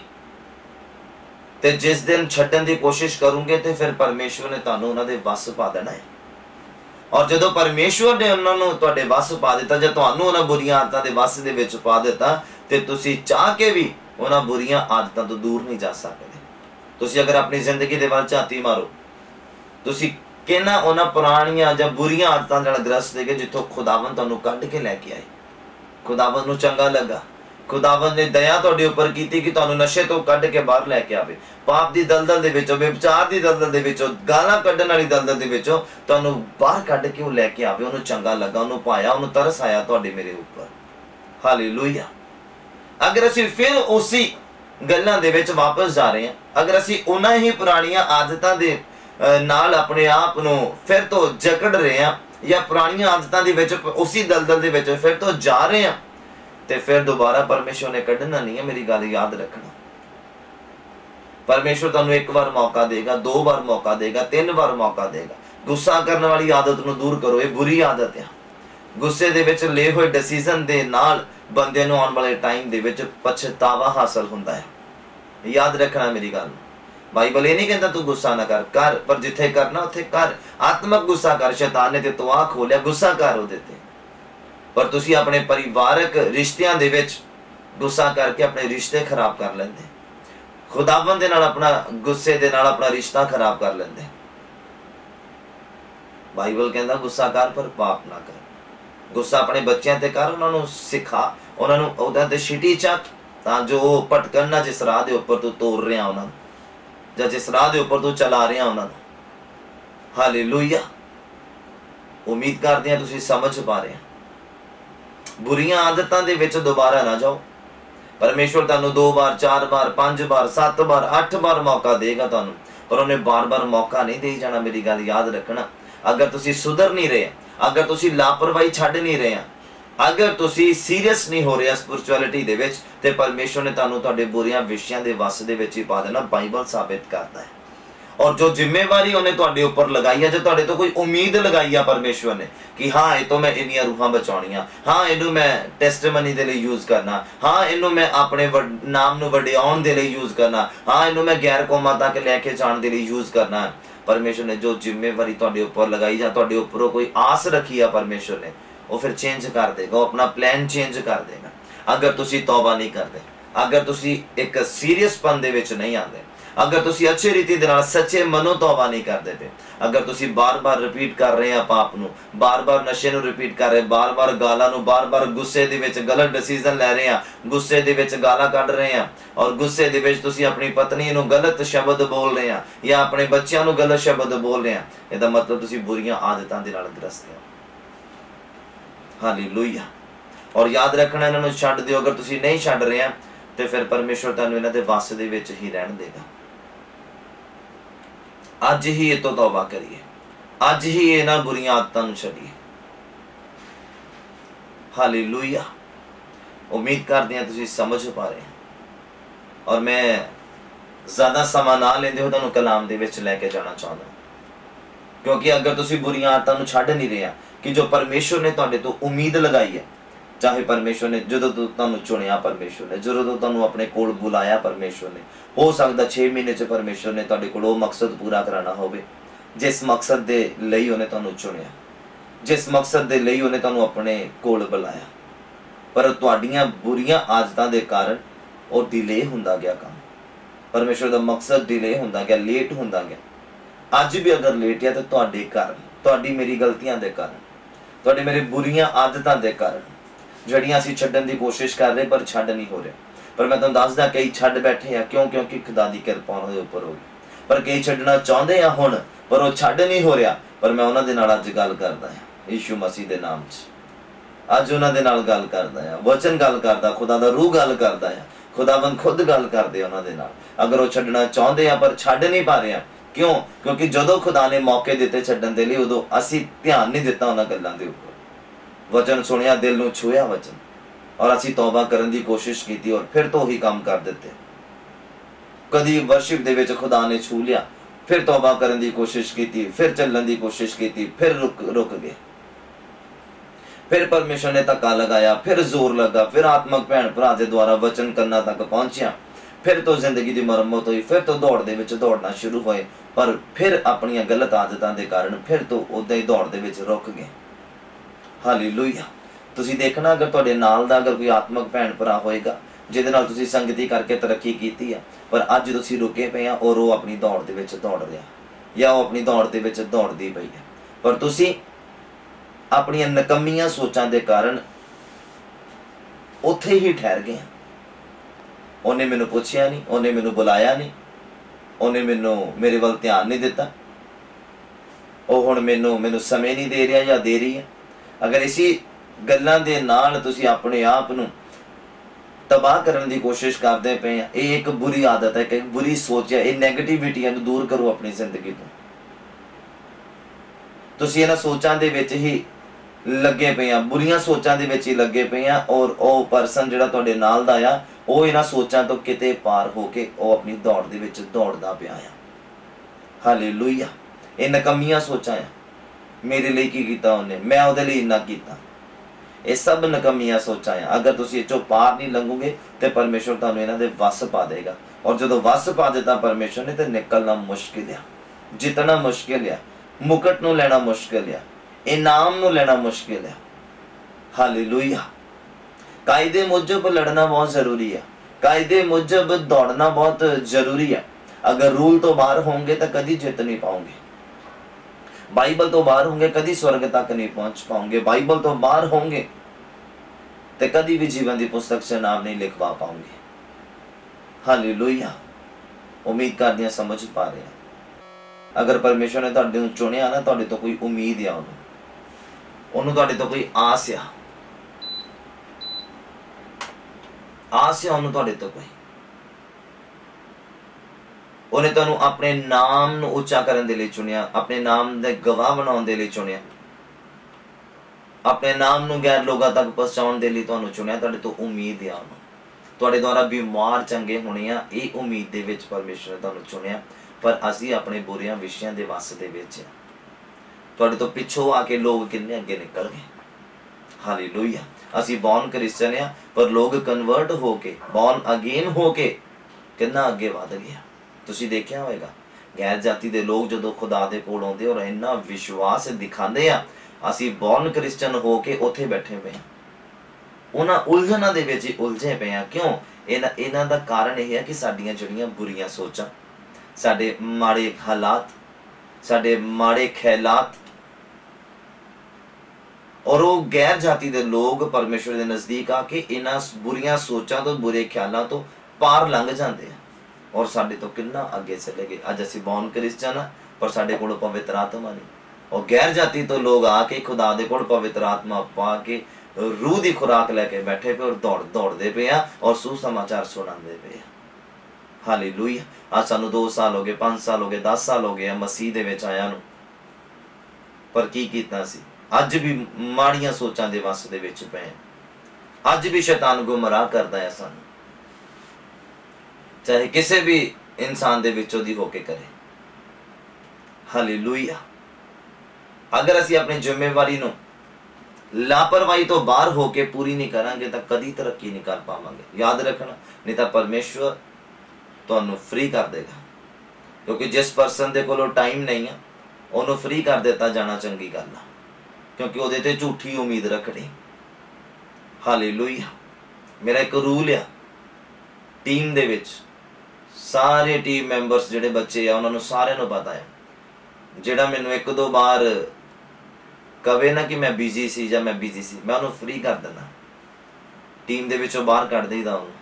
ਤੇ ਜਿਸ ਦਿਨ ਛੱਡਣ ਦੀ ਕੋਸ਼ਿਸ਼ ਕਰੋਗੇ ਤੇ ਫਿਰ ਪਰਮੇਸ਼ਵਰ ਨੇ ਤੁਹਾਨੂੰ ਉਹਨਾਂ ਦੇ ਵੱਸ ਪਾ ਦੇਣਾ ਹੈ। ਔਰ ਜਦੋਂ ਪਰਮੇਸ਼ਵਰ ਨੇ ਉਹਨਾਂ ਨੂੰ ਤੁਹਾਡੇ ਵੱਸ ਪਾ ਦਿੱਤਾ, ਜਾਂ ਤੁਹਾਨੂੰ ਉਹਨਾਂ ਬੁਰੀਆਂ ਆਦਤਾਂ ਦੇ ਵੱਸ ਦੇ ਵਿੱਚ ਪਾ ਦਿੱਤਾ, ਤੇ ਤੁਸੀਂ ਚਾਹ ਕੇ ਵੀ ਉਹਨਾਂ ਬੁਰੀਆਂ ਆਦਤਾਂ ਤੋਂ ਦੂਰ ਨਹੀਂ ਜਾ ਸਕਦੇ। ਤੁਸੀਂ ਅਗਰ ਆਪਣੀ ਜ਼ਿੰਦਗੀ ਦੇ ਵੱਲ ਝਾਤੀ ਮਾਰੋ, ਤੁਸੀਂ ਕਿਹਨਾਂ ਉਹਨਾਂ ਪੁਰਾਣੀਆਂ ਜਾਂ ਬੁਰੀਆਂ ਆਦਤਾਂ ਨਾਲ ਗ੍ਰਸਤ ਸੀਗੇ ਜਿੱਥੋਂ ਖੁਦਾਵੰਦ ਤੁਹਾਨੂੰ ਕੱਢ ਕੇ ਲੈ ਕੇ ਆਏ। ਖੁਦਾਵੰਦ ਨੂੰ ਚੰਗਾ ਲੱਗਾ, ਖੁਦਾਵੰਦ ਨੇ ਦਇਆ ਤੁਹਾਡੇ ਉੱਪਰ ਕੀਤੀ ਕਿ ਤੁਹਾਨੂੰ ਨਸ਼ੇ ਤੋਂ ਕੱਢ ਕੇ ਬਾਹਰ ਲੈ ਕੇ ਆਵੇ, ਪਾਪ ਦੀ ਦਲਦਲ ਦੇ ਵਿੱਚੋਂ, ਵਿਚਾਰ ਦੀ ਦਲਦਲ ਦੇ ਵਿੱਚੋਂ, ਗਾਲਾਂ ਕੱਢਣ ਵਾਲੀ ਦਲਦਲ ਦੇ ਵਿੱਚੋਂ ਤੁਹਾਨੂੰ ਬਾਹਰ ਕੱਢ ਕੇ ਉਹ ਲੈ ਕੇ ਆਵੇ। ਉਹਨੂੰ ਚੰਗਾ ਲੱਗਾ, ਉਹਨੂੰ ਪਾਇਆ, ਉਹਨੂੰ ਤਰਸ ਆਇਆ ਤੁਹਾਡੇ ਮੇਰੇ ਉੱਪਰ। ਹਾਲੇਲੂਇਆ। ਅਗਰ ਅਸੀਂ ਫਿਰ ਉਸੇ ਗੱਲਾਂ ਦੇ ਵਿੱਚ ਵਾਪਸ ਜਾ ਰਹੇ ਹਾਂ, ਅਗਰ ਅਸੀਂ ਉਹਨਾਂ ਹੀ ਪੁਰਾਣੀਆਂ ਆਦਤਾਂ ਦੇ ਨਾਲ ਆਪਣੇ ਆਪ ਨੂੰ ਫਿਰ ਤੋਂ ਜਕੜ ਰਹੇ ਹਾਂ, ਜਾਂ ਪੁਰਾਣੀਆਂ ਆਦਤਾਂ ਦੇ ਵਿੱਚ ਉਸੇ ਦਲਦਲ ਦੇ ਵਿੱਚ ਫਿਰ ਤੋਂ ਜਾ ਰਹੇ ਹਾਂ, ਤੇ ਫਿਰ ਦੁਬਾਰਾ ਪਰਮੇਸ਼ਵਰ ਨੇ ਕੱਢਣਾ ਨਹੀਂ ਹੈ। ਮੇਰੀ ਗੱਲ ਯਾਦ ਰੱਖਣਾ, ਪਰਮੇਸ਼ਵਰ ਤੁਹਾਨੂੰ ਇੱਕ ਵਾਰ ਮੌਕਾ ਦੇਗਾ, ਦੋ ਵਾਰ ਮੌਕਾ ਦੇਗਾ, ਤਿੰਨ ਵਾਰ ਮੌਕਾ ਦੇਗਾ। ਗੁੱਸਾ ਕਰਨ ਵਾਲੀ ਆਦਤ ਨੂੰ ਦੂਰ ਕਰੋ, ਇਹ ਬੁਰੀ ਆਦਤ ਹੈ। ਗੁੱਸੇ ਦੇ ਵਿੱਚ ਲਏ ਹੋਏ ਡਿਸੀਜ਼ਨ ਦੇ ਨਾਲ ਬੰਦੇ ਨੂੰ ਆਉਣ ਵਾਲੇ ਟਾਈਮ ਦੇ ਵਿੱਚ ਪਛਤਾਵਾ ਹਾਸਲ ਹੁੰਦਾ ਹੈ। ਯਾਦ ਰੱਖਣਾ ਮੇਰੀ ਗੱਲ। ਬਾਈਬਲ ਇਹ ਨਹੀਂ ਕਹਿੰਦਾ ਤੂੰ ਗੁੱਸਾ ਨਾ ਕਰ, ਕਰ, ਪਰ ਜਿੱਥੇ ਕਰਨਾ ਉੱਥੇ ਕਰ। ਆਤਮਕ ਗੁੱਸਾ ਕਰ, ਸ਼ੈਤਾਨ ਨੇ ਤੇ ਤਵਾ ਖੋਲਿਆ, ਗੁੱਸਾ ਕਰ ਉਹਦੇ ਤੇ। ਪਰ ਤੁਸੀਂ ਆਪਣੇ ਪਰਿਵਾਰਕ ਰਿਸ਼ਤਿਆਂ ਦੇ ਵਿੱਚ ਗੁੱਸਾ ਕਰਕੇ ਆਪਣੇ ਰਿਸ਼ਤੇ ਖਰਾਬ ਕਰ ਲੈਂਦੇ, ਖੁਦਾਵੰਦ ਦੇ ਨਾਲ ਆਪਣਾ ਗੁੱਸੇ ਦੇ ਨਾਲ ਆਪਣਾ ਰਿਸ਼ਤਾ ਖਰਾਬ ਕਰ ਲੈਂਦੇ। ਬਾਈਬਲ ਕਹਿੰਦਾ ਗੁੱਸਾ ਕਰ ਪਰ ਪਾਪ ਨਾ ਕਰ। ਗੁੱਸਾ ਆਪਣੇ ਬੱਚਿਆਂ ਤੇ ਕਰ, ਉਹਨਾਂ ਨੂੰ ਸਿਖਾ, ਉਹਨਾਂ ਨੂੰ ਉਹਦਾ ਤੇ ਛਿਟੀ ਚੱਕ, ਤਾਂ ਜੋ ਉਹ ਭਟਕਣ ਨਾ ਜਿਸ ਰਾਹ ਦੇ ਉੱਪਰ ਤੂੰ ਤੋਰ ਰਿਹਾ ਉਹਨਾਂ ਨੂੰ, ਜਾਂ ਜਿਸ ਰਾਹ ਦੇ ਉੱਪਰ ਤੂੰ ਚਲਾ ਰਿਹਾ ਉਹਨਾਂ ਨੂੰ। ਹਾਲੇਲੂਇਆ। ਉਮੀਦ ਕਰਦੇ ਹਾਂ ਤੁਸੀਂ ਸਮਝ ਪਾ ਰਹੇ ਹੋ। ਬੁਰੀਆਂ ਆਦਤਾਂ ਦੇ ਵਿੱਚ ਦੁਬਾਰਾ ਨਾ ਜਾਓ। ਪਰਮੇਸ਼ਵਰ ਤੁਹਾਨੂੰ ਦੋ ਵਾਰ, ਚਾਰ ਵਾਰ, ਪੰਜ ਵਾਰ, ਸੱਤ ਵਾਰ, ਅੱਠ ਵਾਰ ਮੌਕਾ ਦੇਗਾ ਤੁਹਾਨੂੰ, ਪਰ ਉਹਨੇ ਬਾਰ ਬਾਰ ਮੌਕਾ ਨਹੀਂ ਦੇਈ ਜਾਣਾ। ਮੇਰੀ ਗੱਲ ਯਾਦ ਰੱਖਣਾ। ਅਗਰ ਤੁਸੀਂ ਸੁਧਰ ਨਹੀਂ ਰਹੇ, ਅਗਰ ਤੁਸੀਂ ਲਾਪਰਵਾਹੀ ਛੱਡ ਨਹੀਂ ਰਹੇ, ਅਗਰ ਤੁਸੀਂ ਸੀਰੀਅਸ ਨਹੀਂ ਹੋ ਰਹੇ ਸਪਿਰਚੁਅਲਿਟੀ ਦੇ ਵਿੱਚ, ਤੇ ਪਰਮੇਸ਼ਵਰ ਨੇ ਤੁਹਾਨੂੰ ਤੁਹਾਡੇ ਬੁਰੀਆਂ ਵਿਸ਼ਿਆਂ ਦੇ ਵੱਸ ਦੇ ਵਿੱਚ ਹੀ ਪਾ ਦੇਣਾ। ਬਾਈਬਲ ਸਾਬਿਤ ਕਰਦਾ ਹੈ। ਔਰ ਜੋ ਜ਼ਿੰਮੇਵਾਰੀ ਉਹਨੇ ਤੁਹਾਡੇ ਉੱਪਰ ਲਗਾਈ ਹੈ, ਜੋ ਤੁਹਾਡੇ ਤੋਂ ਕੋਈ ਉਮੀਦ ਲਗਾਈ ਆ ਪਰਮੇਸ਼ਵਰ ਨੇ ਕਿ ਹਾਂ ਇਹ ਤੋਂ ਮੈਂ ਇੰਨੀਆਂ ਰੂਹਾਂ ਬਚਾਉਣੀਆਂ, ਹਾਂ ਇਹਨੂੰ ਮੈਂ ਟੈਸਟਮਨੀ ਦੇ ਲਈ ਯੂਜ਼ ਕਰਨਾ, ਹਾਂ ਇਹਨੂੰ ਮੈਂ ਆਪਣੇ ਨਾਮ ਨੂੰ ਵਡਿਆਉਣ ਦੇ ਲਈ ਯੂਜ਼ ਕਰਨਾ, ਹਾਂ ਇਹਨੂੰ ਮੈਂ ਗੈਰ ਕੌਮਾਂ ਤੱਕ ਲੈ ਕੇ ਜਾਣ ਦੇ ਲਈ ਯੂਜ਼ ਕਰਨਾ। ਪਰਮੇਸ਼ਵਰ ਨੇ ਜੋ ਜ਼ਿੰਮੇਵਾਰੀ ਤੁਹਾਡੇ ਉੱਪਰ ਲਗਾਈ ਜਾਂ ਤੁਹਾਡੇ ਉੱਪਰੋਂ ਕੋਈ ਆਸ ਰੱਖੀ ਆ ਪਰਮੇਸ਼ਵਰ ਨੇ, ਉਹ ਫਿਰ ਚੇਂਜ ਕਰ ਦੇਗਾ, ਉਹ ਆਪਣਾ ਪਲਾਨ ਚੇਂਜ ਕਰ ਦੇਗਾ। ਅਗਰ ਤੁਸੀਂ ਤੌਬਾ ਨਹੀਂ ਕਰਦੇ, ਅਗਰ ਤੁਸੀਂ ਇੱਕ ਸੀਰੀਅਸਪਨ ਦੇ ਵਿੱਚ ਨਹੀਂ ਆਉਂਦੇ, ਅਗਰ ਤੁਸੀਂ ਅੱਛੇ ਰੀਤੀ ਦੇ ਨਾਲ ਸੱਚੇ ਮਨੋਂ ਤੌਬਾ ਨਹੀਂ ਕਰਦੇ ਪਏ, ਅਗਰ ਤੁਸੀਂ ਬਾਰ-ਬਾਰ ਰਿਪੀਟ ਕਰ ਰਹੇ ਆ ਪਾਪ ਨੂੰ, ਬਾਰ-ਬਾਰ ਨਸ਼ੇ ਨੂੰ ਰਿਪੀਟ ਕਰ ਰਹੇ, ਬਾਰ-ਬਾਰ ਗਾਲਾਂ ਨੂੰ, ਬਾਰ-ਬਾਰ ਗੁੱਸੇ ਦੇ ਵਿੱਚ ਗਲਤ ਡਿਸੀਜ਼ਨ ਲੈ ਰਹੇ ਆ, ਗੁੱਸੇ ਦੇ ਵਿੱਚ ਗਾਲਾਂ ਕੱਢ ਰਹੇ ਆ, ਔਰ ਗੁੱਸੇ ਦੇ ਵਿੱਚ ਤੁਸੀਂ ਆਪਣੀ ਪਤਨੀ ਨੂੰ ਗਲਤ ਸ਼ਬਦ ਬੋਲ ਰਹੇ ਆ, ਜਾਂ ਆਪਣੇ ਬੱਚਿਆਂ ਨੂੰ ਗਲਤ ਸ਼ਬਦ ਬੋਲ ਰਹੇ ਆ, ਇਹਦਾ ਮਤਲਬ ਤੁਸੀਂ ਬੁਰੀਆਂ ਆਦਤਾਂ ਦੇ ਨਾਲ ਗ੍ਰਸਤ ਹੋ। ਹਾਲੇਲੂਇਆ। ਔਰ ਯਾਦ ਰੱਖਣਾ, ਇਹਨਾਂ ਨੂੰ ਛੱਡ ਦਿਓ। ਅਗਰ ਤੁਸੀਂ ਨਹੀਂ ਛੱਡ ਰਹੇ ਆ, ਤੇ ਫਿਰ ਪਰਮੇਸ਼ਵਰ ਤੁਹਾਨੂੰ ਇਹਨਾਂ ਦੇ ਵੱਸ ਦੇ ਵਿੱਚ ਹੀ ਰਹਿਣ ਦੇਗਾ। ਅੱਜ ਹੀ ਇਹ ਤੋਂ ਤੌਬਾ ਕਰੀਏ, ਅੱਜ ਹੀ ਇਹਨਾਂ ਬੁਰੀਆਂ ਆਦਤਾਂ ਨੂੰ ਛੱਡੀਏ। ਹਾਲੇਲੂਇਆ। ਉਮੀਦ ਕਰਦੇ ਹਾਂ ਤੁਸੀਂ ਸਮਝ ਪਾ ਰਹੇ ਹੋ। ਔਰ ਮੈਂ ਜ਼ਿਆਦਾ ਸਮਾਂ ਨਾ ਲੈਂਦੇ ਹੋ ਤੁਹਾਨੂੰ ਕਲਾਮ ਦੇ ਵਿੱਚ ਲੈ ਕੇ ਜਾਣਾ ਚਾਹੁੰਦਾ। क्योंकि अगर तुसी बुरियां आदतां नूं छड्ड नहीं रहे कि जो परमेश्वर ने तुहाडे तो उम्मीद लगाई है, चाहे परमेश्वर ने जो तो तुहानूं चुनिया, परमेश्वर ने जो तो तुहानूं अपने कोल बुलाया, परमेश्वर ने हो सकदा छे महीने च परमेश्वर ने तुहाडे कोल मकसद पूरा कराना होवे जिस मकसद दे लई उहने तुहानूं चुनिया, जिस मकसद दे लई उहने तुहानूं अपने कोल बुलाया, पर तुहाडीआं बुरियां आदतां दे कारण वो डिले हुंदा गया काम। परमेश्वर दा मकसद डिले हुंदा गया, लेट हुंदा गया। अज भी अगर लेट है तो तुहाडे कारण, तुहाडी मेरी गलतियां दे कारण, तुहाडे मेरे बुरियां आदतां दे कारण जड़ियां असीं छड्डण दी कोशिश कर रहे पर छड्ड नहीं हो रहे। पर मैं तुहानूं दसदा कई छड्ड बैठे आ, क्यों? क्योंकि खुदा दी किरपा उहनां दे उपर हो गई। पर कई छड्डना चाहुंदे आ हुण, पर वो छड्ड नहीं हो रहा। पर मैं उहनां दे नाल अज गल करदा हां यीशु मसीह दे नाम च। अज उहनां दे नाल गल करदा हां, वचन गल करदा, खुदा दा रूह गल करदा है, खुदावंद खुद गल करदे उहनां दे नाल। अगर वो छड्डना चाहुंदे आ पर छड्ड नहीं पा रहे, क्यों? क्योंकि जदों खुदा ने मौके दिते छड्डण दे लई उदों असीं ध्यान नहीं दिता उहनां गल्लां दे उपर। वचन सुनिया, दिल नूं छूया वचन, और असीं तौबा करन दी कोशिश कीती और फिर तो ही काम कर दिते। कदी वर्शिप दे विच खुदा ने छू लिया, फिर तौबा करन दी कोशिश कीती, फिर चलण दी कोशिश कीती, फिर रुक रुक गए, फिर परमेश्वर ने धक्का लगाया, फिर जोर लगा, फिर आत्मक भैन भरा दे द्वारा वचन करना तक पहुंचिया, फिर तो जिंदगी की मुरम्मत हुई, फिर तो दौड़ दे विच दौड़ना शुरू होए, पर फिर अपनी गलत आदतां दे कारण फिर तो उदां ही दौड़ दे विच रुक गए। हालेलुया। तुसीं देखना अगर तुहाडे नाल दा अगर कोई आत्मक भैन भरा होएगा जिहदे नाल तुसीं संगति करके तरक्की कीती है, पर अज तुसीं रुके पे आ और वो अपनी दौड़ दे विच दौड़ रहा या वो अपनी दौड़ दे विच दौड़दी पई है, पर तुसीं अपनी नकम्मियां सोचां दे कारण उत्थे ही ठहर गए। उन्हें मैनू पुछया नहीं, उन्हें मैनू बुलाया नहीं, उन्हें मैनू मेरे वाल ध्यान नहीं दिता, वो हुण मैनू मैनू समय नहीं दे रहा या दे रही है। अगर इसी गल्लां दे नाल तुसीं अपने आप नूं तबाह करने की कोशिश करते पे हैं, ये एक बुरी आदत है, एक बुरी सोच है। ये नैगेटिविटी दूर करो अपनी जिंदगी तो। तुसीं इन्हां सोचां दे विच ही लगे पे हैं, बुरियां सोचां दे विच ही लगे पे हैं, और वो परसन जिहड़ा तुहाडे नाल दा आ वो इन्हां सोचां तो किते पार होके वो अपनी दौड़ दे विच दौड़दा पिया आ। हालेलुया। ये नकम्मियां सोचां आ, मेरे लिए की कीता उन्हें, मैं उहदे लिए इन्ना कीता, ये सब नकम्मियां सोचां आ। अगर तुसीं इह चों पार नहीं लंघोगे तो परमेश्वर तुहानूं इन्हां दे वस पा देगा, और जदों वस पा दिता परमेश्वर ने तो निकलना मुश्किल है, जितना मुश्किल है, मुकट नूं लेना मुश्किल है, इनाम नूं लेना मुश्किल है। हालेलुया। कायदे मुजब लड़ना बहुत जरूरी है, कायदे मुजब दौड़ना बहुत जरूरी है। अगर रूल तो बाहर होंगे तो कभी जित नहीं पाओगे, बाइबल तो बाहर होंगे कभी स्वर्ग तक नहीं पहुंच पाओगे, बाइबल तो बाहर होंगे तो कभी भी जीवन की पुस्तक से नाम नहीं लिखवा पाओगे। हालेलुया। उम्मीद करते हैं समझ पा रहे हैं। अगर परमेश्वर ने तुहाडे नूं चुनिया ना, तुहाडे तो कोई उम्मीद है, उन्होंने उन्होंने तुहाडे तो कोई आस है, आस है उन्होंने तुहाडे तो कोई। उन्हें तुहानूं अपने नाम नूं उच्चा करन दे लई चुनिया, अपने नाम दे गवाह बनाउण दे लई चुनिया, अपने नाम नूं गैर लोगां तक पहुंचाउण दे लई तुहानूं चुनिया। तुहाडे तो उम्मीद है उन्होंने, तुहाडे द्वारा बीमार चंगे होने आ, ये उम्मीद दे विच परमेश्वर ने तुहानूं चुनिया। पर असीं अपने बुरियां विषयां दे वस दे विच आ। तुहाडे तो पिछों आके लोग किन्ने अगे निकल गए। हालेलुया। असीं बॉर्न क्रिश्चियन आ, पर लोग कन्वर्ट होके बॉर्न अगेन होके किन्ना अगे वध गया। तुसीं देखिया होएगा गैर जाति दे लोग जदों खुदा दे कोल आउंदे और इन्ना विश्वास दिखाते आ, असीं बॉर्न क्रिश्चियन होके उत्थे बैठे पे आ, उन्हां उलझनां दे विच उलझे पे आ। क्यों? इन्हां इन्हां दा कारण यह है कि साडीआं जिहड़ियां बुरियां सोचां, साडे माड़े हालात, साडे माड़े ख्यालात, और वो गैर जाति दे लोग परमेश्वर दे नजदीक आके इन्हां बुरियां सोचां तो बुरे ख्यालां तो पार लंघ जाते हैं, और साडे तो किन्ना अगे चले गए। अज असीं बॉर्न क्रिश्चियन आ, पर साडे कोल पवित्र आत्मा नहीं, और गैर जाति तो लोग आके खुदा दे कोल पवित्र आत्मा पा के रूह की खुराक लैके बैठे पे और दौड़ दौड़ते पे आ और सुसमाचार सुनाते पे आ। हालेलुया। आज सानू दो साल हो गए, पांच साल हो गए, दस साल हो गए मसीह दे विच आया नूं, पर की कीता सी? अज भी माड़ियां सोचां दे वस दे विच पे, अज भी शैतान गुमराह करदा है सानू, चाहे किसी भी इंसान दे विचों दी होके करे। हालेलुया। अगर असी अपनी जिम्मेवारी नूं लापरवाही तो बाहर होके पूरी नहीं करांगे तो कदी तरक्की नहीं कर पावांगे। याद रखना, नहीं तो परमेश्वर तुहानूं फ्री कर देगा, क्योंकि जिस परसन दे कोलों टाइम नहीं है उन्होंने फ्री कर दिता जाना चंगी गल आ, क्योंकि उहदे ते झूठी उम्मीद रखनी। हालेलुया। मेरा एक रूल आ टीम दे विच, सारे टीम मैंबर्स जिहड़े बच्चे आ उन्होंने सारिਆਂ ਨੂੰ पता है, जिहड़ा मैनूं एक दो बार कवे ना कि मैं बिजी सी या मैं बिजी सी, मैं उन्होंने फ्री कर देना, टीम दे विचों बाहर कढ देईदा उन्होंने,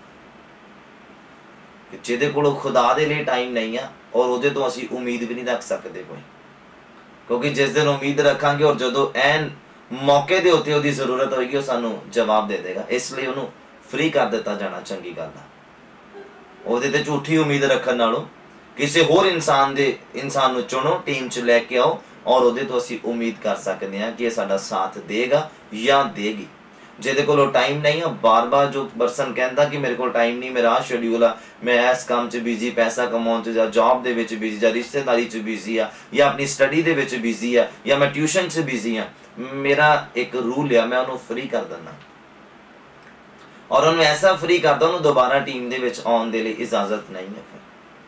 जिहदे कोलों खुदा दे लिए टाइम नहीं है और उहदे तो असीं उम्मीद भी नहीं रख सकते कोई, क्योंकि जिस दिन उम्मीद रखांगे और जदों ऐन मौके दे उत्ते उहदी जरूरत होएगी वो सानूं जवाब दे देगा। इसलिए उहनूं फ्री कर दिता जाना चंगी गल आ। उहदे ते झूठी उम्मीद रखण नालों किसी होर इंसान दे इंसान नूं चुनो, टीम च लैके आओ और उहदे तो असीं उम्मीद कर सकते हैं कि साडा साथ देगा या देगी। जिहदे कोलों टाइम नहीं है, बार बार जो परसन कहता कि मेरे को टाइम नहीं, मेरा आ शेड्यूल आ, मैं इस काम च बिजी, पैसा कमाउण च या जॉब दे विच बिजी, या रिश्तेदारी च बिजी आ, या अपनी स्टडी दे विच बिजी आ, या मैं ट्यूशन च बिजी आ, मेरा एक रूल है, मैं उन्होंने फ्री कर देना और उन्होंने ऐसा फ्री करता उन्होंने दोबारा टीम दे विच आउण दे लई इजाजत नहीं है। फिर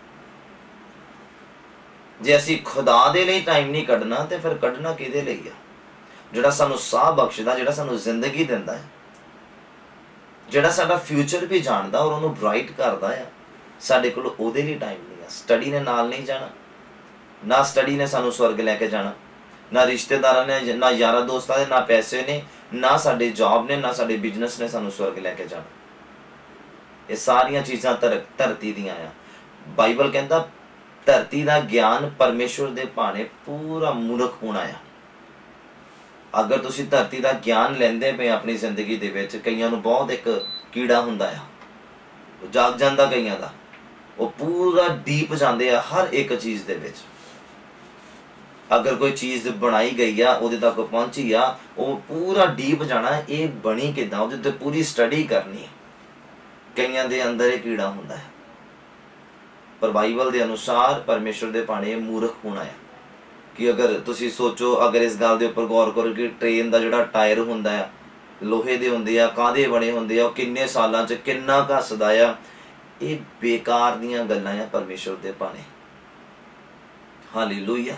जे असीं खुदा दे लई टाइम नहीं कढना तो फिर कढना किहदे लई आ? जिहड़ा सानूं साह बख्शदा, जिहड़ा सानूं जिंदगी दिंदा है, जिहड़ा साडा फ्यूचर भी जानदा और उहनूं ब्राइट करदा है, साडे कोल उहदे लई टाइम नहीं है। स्टडी ने नाल नहीं जाना, ना स्टडी ने सानूं स्वर्ग लैके जाना, ना रिश्तेदारां ने, ना यारा दोस्तां ने, ना पैसे ने, ना साडे जॉब ने, ना साडे बिजनेस ने सानूं स्वर्ग लैके जाना। ये सारियां चीज़ां धरती दियां आ। बाइबल कहंदा धरती दा ज्ञान परमेश्वर दे भाणे पूरा मूर्ख होना आ। अगर तुसीं धरती दा ज्ञान लैंदे पे अपनी जिंदगी दे विच, कईयां नूं बहुत एक कीड़ा हुंदा आ, जाग जांदा कईयां दा, वो पूरा डीप जांदे आ हर एक चीज़ दे विच। अगर कोई चीज़ बनाई गई आ, उहदे तक पहुंची आ, वो पूरा डीप जाना, ये बनी किदां, उहदे ते पूरी स्टडी करनी है। कईयां दे अंदर ये कीड़ा हुंदा है, पर बाइबल के अनुसार परमेश्वर दे भाणे मूर्ख होना है। कि अगर तुसी सोचो, अगर इस गल के उपर गौर करो कि ट्रेन का जिहड़ा टायर हुंदा है लोहे दे हुंदे आ, काहदे बने हुंदे आ, किन्ने सालां च किन्ना घसदा आ, ये बेकार दीयां गल्लां आ परमेश्वर दे भाणे। हालेलुया।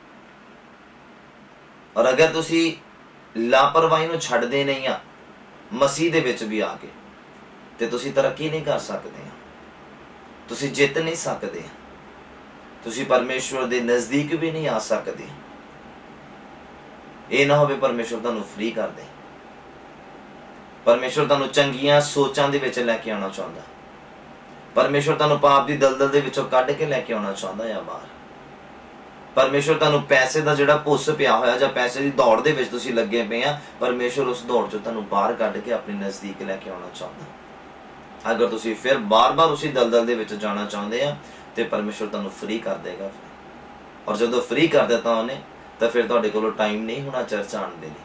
और अगर तुसी लापरवाही नूं छड्डदे नहीं आ मसीह दे विच भी आके, ते तुसी तरक्की नहीं कर सकदे, तुसी जित नहीं सकदे, तुसी परमेश्वर दे नज़दीक भी नहीं आ सकदे। ये ना होवे परमेश्वर तुहानूं फ्री कर दे, परमेश्वर तुहानूं चंगियां सोचां दे विच लैके आउणा चाहुंदा, परमेश्वर तुहानूं पाप दी दलदल दे विचों कढ के लैके आउणा चाहुंदा है बाहर। परमेश्वर तुहानूं पैसे दा जिहड़ा भुस पिया होया जां पैसे दी दौड़ दे विच तुसीं लगे पे आ, परमेश्वर उस दौड़ चों तुहानूं बाहर कढ के अपने नज़दीक लैके आउणा चाहुंदा। अगर तुसीं फिर बार बार उसी दलदल दे विच जाना चाहुंदे आ ते परमेश्वर तुहानूं फ्री कर देगा। और जदों फ्री कर दिता उन्हें, तो फिर तुहाडे कोलों टाइम नहीं होना चर्च आउण दे लई।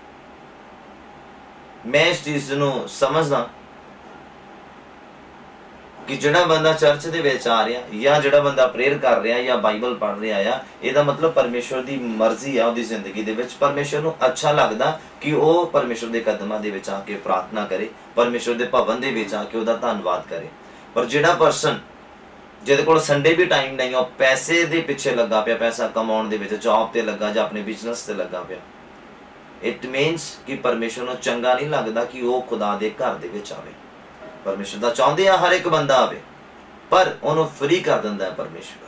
मैं इस चीज़ नूं समझदा कि जिहड़ा बंदा चर्च दे विच आ रहा या जिहड़ा बंदा प्रेयर कर रहा या बाइबल पढ़ रहा है, इहदा मतलब परमेश्वर दी मर्जी आ उहदी जिंदगी दे विच। परमेश्वर नूं अच्छा लगदा कि वह परमेश्वर दे कदमां दे विच आके प्रार्थना करे, परमेश्वर दे भवन दे विच आके उहदा धन्नवाद करे। पर जिहड़ा परसन जिहदे कोल संडे भी टाइम नहीं, वो पैसे दे पिछे लगा पिया, पैसा कमाउण दे विच, जॉब ते लगा जां अपने बिजनेस ते लगा पिया, इट मीनस कि परमेश्वर नूं चंगा नहीं लगदा कि वह खुदा दे घर दे विच आवे। परमेश्वर दा चाहुंदे आ हर एक बंदा आवे, पर उन्होंने फ्री कर दिंदा है परमेश्वर।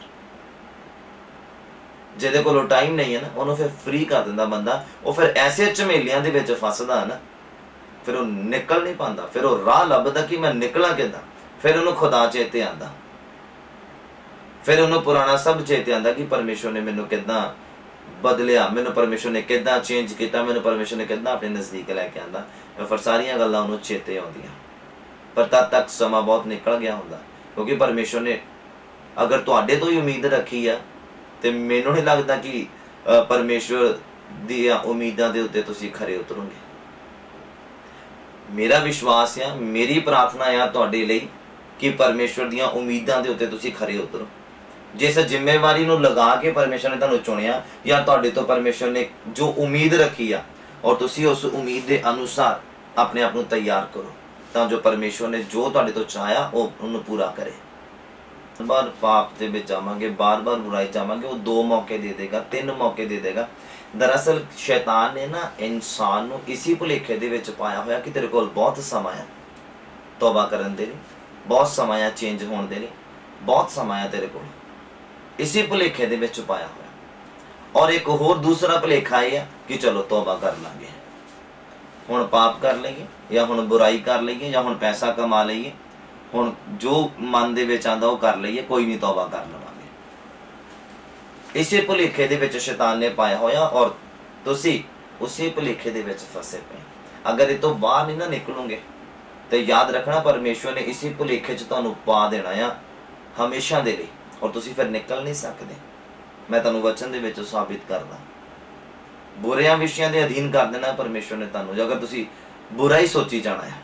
जिहदे कोलों टाइम नहीं है ना, उन्होंने फिर फ्री कर दिंदा बंदा। वो फिर ऐसे झमेलियां दे विच फसदा है ना, फिर वो निकल नहीं पांदा, फिर वो राह लभदा कि मैं निकला किदां। फिर उन्होंने खुदा चेते आंदा, फिर उन्होंने पुराना सब चेते आंदा कि परमेश्वर ने मैनूं किदां बदलिया, मैनूं परमेश्वर ने किदां चेंज किया, मैनूं परमेश्वर ने किदां अपने नज़दीक लैके आंदा। फिर सारियां गल्लां उन्होंने चेते आउंदियां, पर तद तक समा बहुत निकल गया हुंदा। क्योंकि परमेश्वर ने अगर तुहाडे तो ही उम्मीद रखी है, तो मैनूं नहीं लगदा कि परमेश्वर दीआं उम्मीदां दे उत्ते तुसीं खरे उतरोगे। मेरा विश्वास है, मेरी प्रार्थना है तुहाडे लई कि परमेश्वर दीआं उम्मीदां दे उत्ते तुसीं खरे उतरो। जिस जिम्मेवारी नूं लगा के परमेश्वर ने तुहानूं चुनिया या तुहाडे तो परमेश्वर ने जो उम्मीद रखी आ और तुसीं उस उम्मीद के अनुसार अपने आप नूं तैयार करो तां जो परमेश्वर ने जो तुहाडे तो चाहया उहनूं पूरा करे। बार पाप दे विच जावांगे, बार बार बुराई जावांगे, वो दो मौके दे देगा, तीन मौके दे देगा। दरअसल शैतान ने ना इंसान नूं इसी भुलेखे दे विच पाया होया कि तेरे कोल बहुत समय है तौबा करन दे लई, बहुत समय है चेंज होने दे लई, बहुत समय है तेरे कोल, इसी भुलेखे दे विच पाया होया। और एक होर दूसरा भुलेखा यह है कि चलो तौबा कर लांगे, हुण पाप कर लईए या हुण बुराई कर लईए या हुण पैसा कमा लईए, हुण जो मन दे विच आंदा वो कर लईए, कोई नहीं तौबा कर लवांगे। इसे भुलेखे दे विच शैतान ने पाया होया और तुसीं उसी भुलेखे दे विच फसे पे। अगर ये तो बाहर नहीं ना निकलोगे तो याद रखना परमेश्वर ने इसी भुलेखे च तुहानूं पा देना आ हमेशा दे लई और तुसीं फिर निकल नहीं सकदे। मैं तुहानूं वचन दे विच साबित करदा, बुरियां विषयां दे अधीन कर देना परमेश्वर ने तुहानूं। अगर तुसीं बुरा ही सोची जाना है,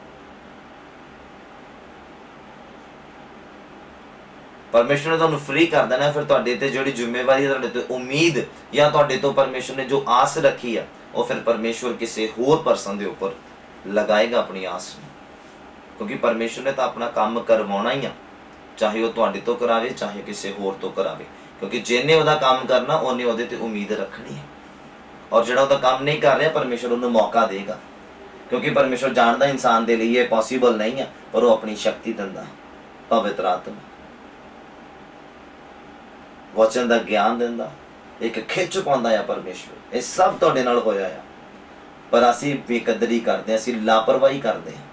परमेश्वर ने तुहानूं फ्री कर देना। फिर तुहाडे ते जिहड़ी जिम्मेवारी तुहाडे ते उम्मीद या तुहाडे तो परमेश्वर ने जो आस रखी है वो फिर परमेश्वर किसी होर परसन दे उपर लगाएगा अपनी आस में, क्योंकि परमेश्वर ने तो अपना काम करवाना ही आ, चाहे वह तुहाडे तो करावे चाहे किसी होर तो करावे, क्योंकि जिन्हें उहदा काम करना उन्हें उहदे ते उम्मीद रखनी है। और जिहड़ा उहदा काम नहीं कर रहा परमेश्वर उन्हें मौका देगा, क्योंकि परमेश्वर जानता इंसान के लिए पॉसीबल नहीं है, पर वो अपनी शक्ति दिंदा पवित्र आत्मा वचन का ज्ञान दिंदा, एक खिच पाउंदा है परमेश्वर। ये सब तुहाडे नाल होया है, पर असीं बेकदरी करते हैं, असीं लापरवाही करते हैं।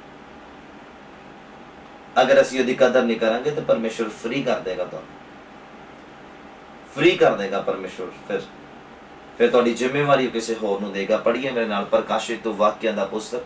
अगर असीं उहदी कदर नहीं करांगे तो परमेश्वर फ्री कर देगा, तो फ्री कर देगा परमेश्वर। फिर फिर तुहाडी जिम्मेवारी किसी होर नूं देगा। पढ़िए मेरे नाल प्रकाशित तो वाक्यां दा पुस्तक,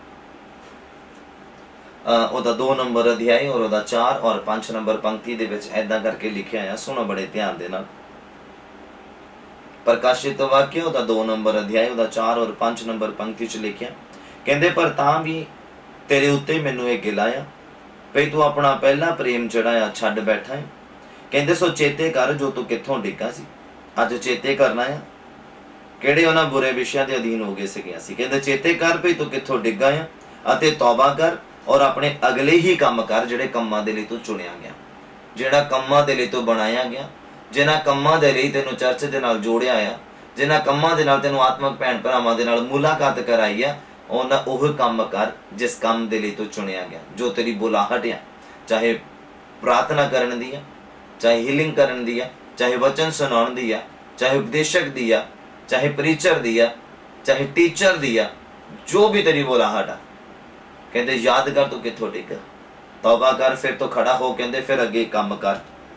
ਉਹਦਾ दो नंबर अध्याय और ਉਹਦਾ चार और पांच नंबर पंक्ति ਦੇ ਵਿੱਚ ऐदा करके लिखिया है। सुनो बड़े ध्यान ਦੇ ਨਾਲ। प्रकाशित वाक्य ਉਹਦਾ दो नंबर अध्याय ਉਹਦਾ चार और पांच नंबर पंक्ति ਚ लिखिया, ਕਹਿੰਦੇ पर तां भी तेरे उत्ते मैनू ਇਹ गिला आ ਭਈ तू अपना पहला प्रेम ਜਿਹੜਾ ਆ ਛੱਡ बैठा है। ਕਹਿੰਦੇ सो चेते कर जो तू कित्थों डिग्गा सी, ਅੱਜ चेते करना है ਕਿਹੜੇ ਉਹਨਾਂ बुरे विषयां ਦੇ अधीन हो गए ਸੀਗੇ ਅਸੀਂ। ਕਹਿੰਦੇ चेते कर ਭਈ तू कित्थों डिग्गा आ ਅਤੇ तौबा कर और अपने अगले ही काम कर जिहड़े कम्मां दे लई तू चुनिया गया, जिहड़ा कम्मां दे लई तू बनाया गया, जिन्हां कम्मां दे लई तैनूं चर्च दे नाल जोड़िया आ, जिन्हां कम्मां दे नाल तैनूं आत्मक भैण भरावां दे नाल मुलाकात कराई आ, उन्हां ओह काम कर जिस काम दे लई तू चुनिया गया, जो तेरी बुलाहट आ, चाहे प्रार्थना करन दी आ, चाहे हीलिंग करन दी आ, चाहे वचन सुनाउण दी आ, चाहे उपदेशक दी आ, चाहे प्रीचर दी आ, चाहे टीचर दी आ, जो भी तेरी बुलाहट आ। कहते याद कर तू कित्थों डिग्गा, तौबा कर, फिर तो खड़ा हो, कहते फिर अगे काम कर।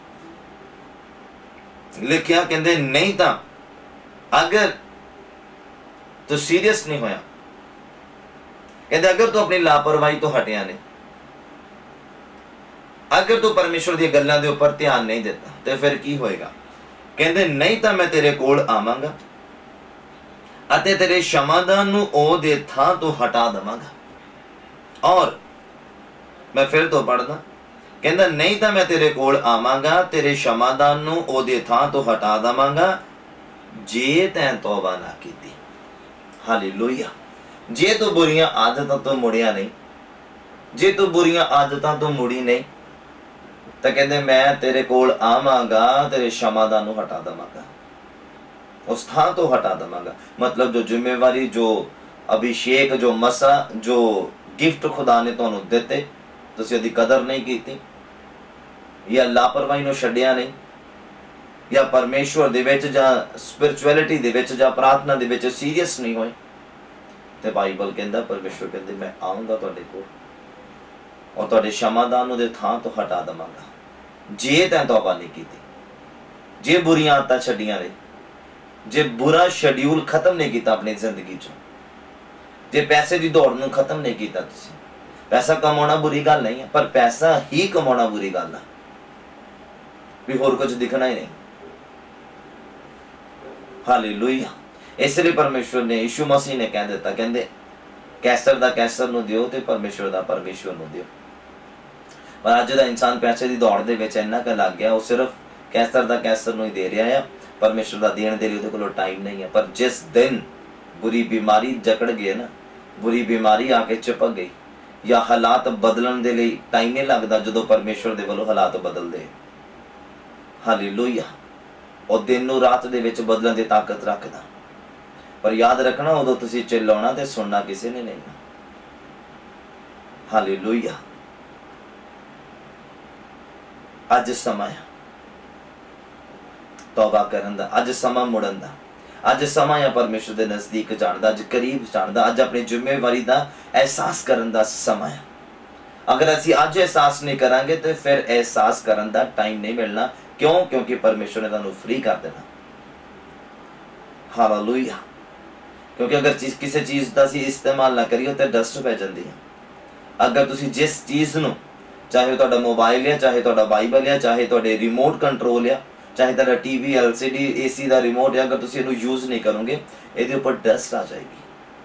लिखिया कहते नहीं तो अगर तू सीरियस नहीं होया, कहते अगर तू अपनी लापरवाही तो हटिया नहीं, अगर तू परमेश्वर दी गल्लां दे उपर ध्यान नहीं देता तो फिर की होएगा। कहते नहीं तो मैं तेरे कोल आवांगा अते तेरे क्षमादान नूं ओ दे थां तो हटा देवांगा। और मैं फिर तो पढ़दा, कहंदा नहीं तो मैं तेरे कोल आवांगा तेरे क्षमादान नूं ओदे थां तो हटा देवांगा जे तैं तौबा ना कीती। हालेलुया। जे तू बुरियां आदतां तो मुड़िया नहीं, जे तू बुरियां आदतां तो मुड़ी नहीं, तो कहंदे मैं तेरे कोल आवांगा तेरे क्षमादान नूं हटा देवांगा, उस थां तो हटा देवांगा। मतलब जो जिम्मेवारी, जो अभिषेक, जो मसा, जो गिफ्ट खुदा ने तुहानूं दिते, तुसीं उहदी कदर नहीं कीती, या लापरवाही नूं छड्डिया नहीं, या परमेश्वर दे विच जां स्पिरिचुअलिटी दे विच जां प्रार्थना दे विच सीरियस नहीं होए, ते बाइबल कहंदा, परमेश्वर कहंदे मैं आऊंगा तुहाडे कोल और तुहाडे क्षमादान नूं दे थां तो हटा देवांगा जे तैं तौबा नहीं कीती, जे बुरियां आदतां छड्डियां ने, जे बुरा शेड्यूल खत्म नहीं किया अपनी जिंदगी चो, जे पैसे की दौड़ नूं खत्म नहीं किया। तुसीं पैसा कमाना बुरी गल नहीं है, पर पैसा ही कमाना बुरी गल है, भी होर कुछ दिखना ही नहीं। हालेलुया। इसलिए परमेश्वर ने, यीशु मसीह ने कह दिता, कहंदे कैसर दा कैसर नूं दिओ ते परमेश्वर दा परमेश्वर नूं दिओ। पर अज दा इंसान पैसे की दौड़ दे विच इन्ना क लग गया, वो सिर्फ कैसर दा कैसर नूं ही दे रहा है, परमेश्वर दा देण दे लई उहदे कोलों टाइम नहीं है। पर जिस दिन बुरी बीमारी जकड़ गई ना, बुरी बीमारी आके चिपक गई, या हालात बदलण दे लई टाइम नहीं लगदा जदों परमेश्वर दे वल्लों हालात बदलदे। हालेलुया। और दिन नूं रात दे विच बदलण दी ताकत रखदा। पर याद रखना, उदों तुसीं चिल्लाउणा ते सुनना किसी ने नहीं। हालेलुया। अज समा तौबा करन दा, अज समा मुड़न दा, अज समा है परमेश्वर दे नजदीक जाण दा, अज करीब जाण दा, अज अपनी जिम्मेवारी दा एहसास करन दा समा है। अगर असीं अज एहसास नहीं करांगे तो फिर एहसास करन दा टाइम नहीं मिलना। क्यों? क्योंकि परमेश्वर ने तुहानूं फ्री कर देना। हालेलुया। क्योंकि अगर चीज किसी चीज़ का असीं इस्तेमाल ना करिए तो डस्ट पै जाती है। अगर तुसीं जिस चीज़ नूं, चाहे तुहाडा मोबाइल है, चाहे तुहाडा बाइबल है, चाहे तुहाडे रिमोट कंट्रोल है, चाहे तुहाडा TV L C D A C का रिमोट है, अगर तुसीं इहनूं यूज नहीं करोगे इहदे उपर डस्ट आ जाएगी।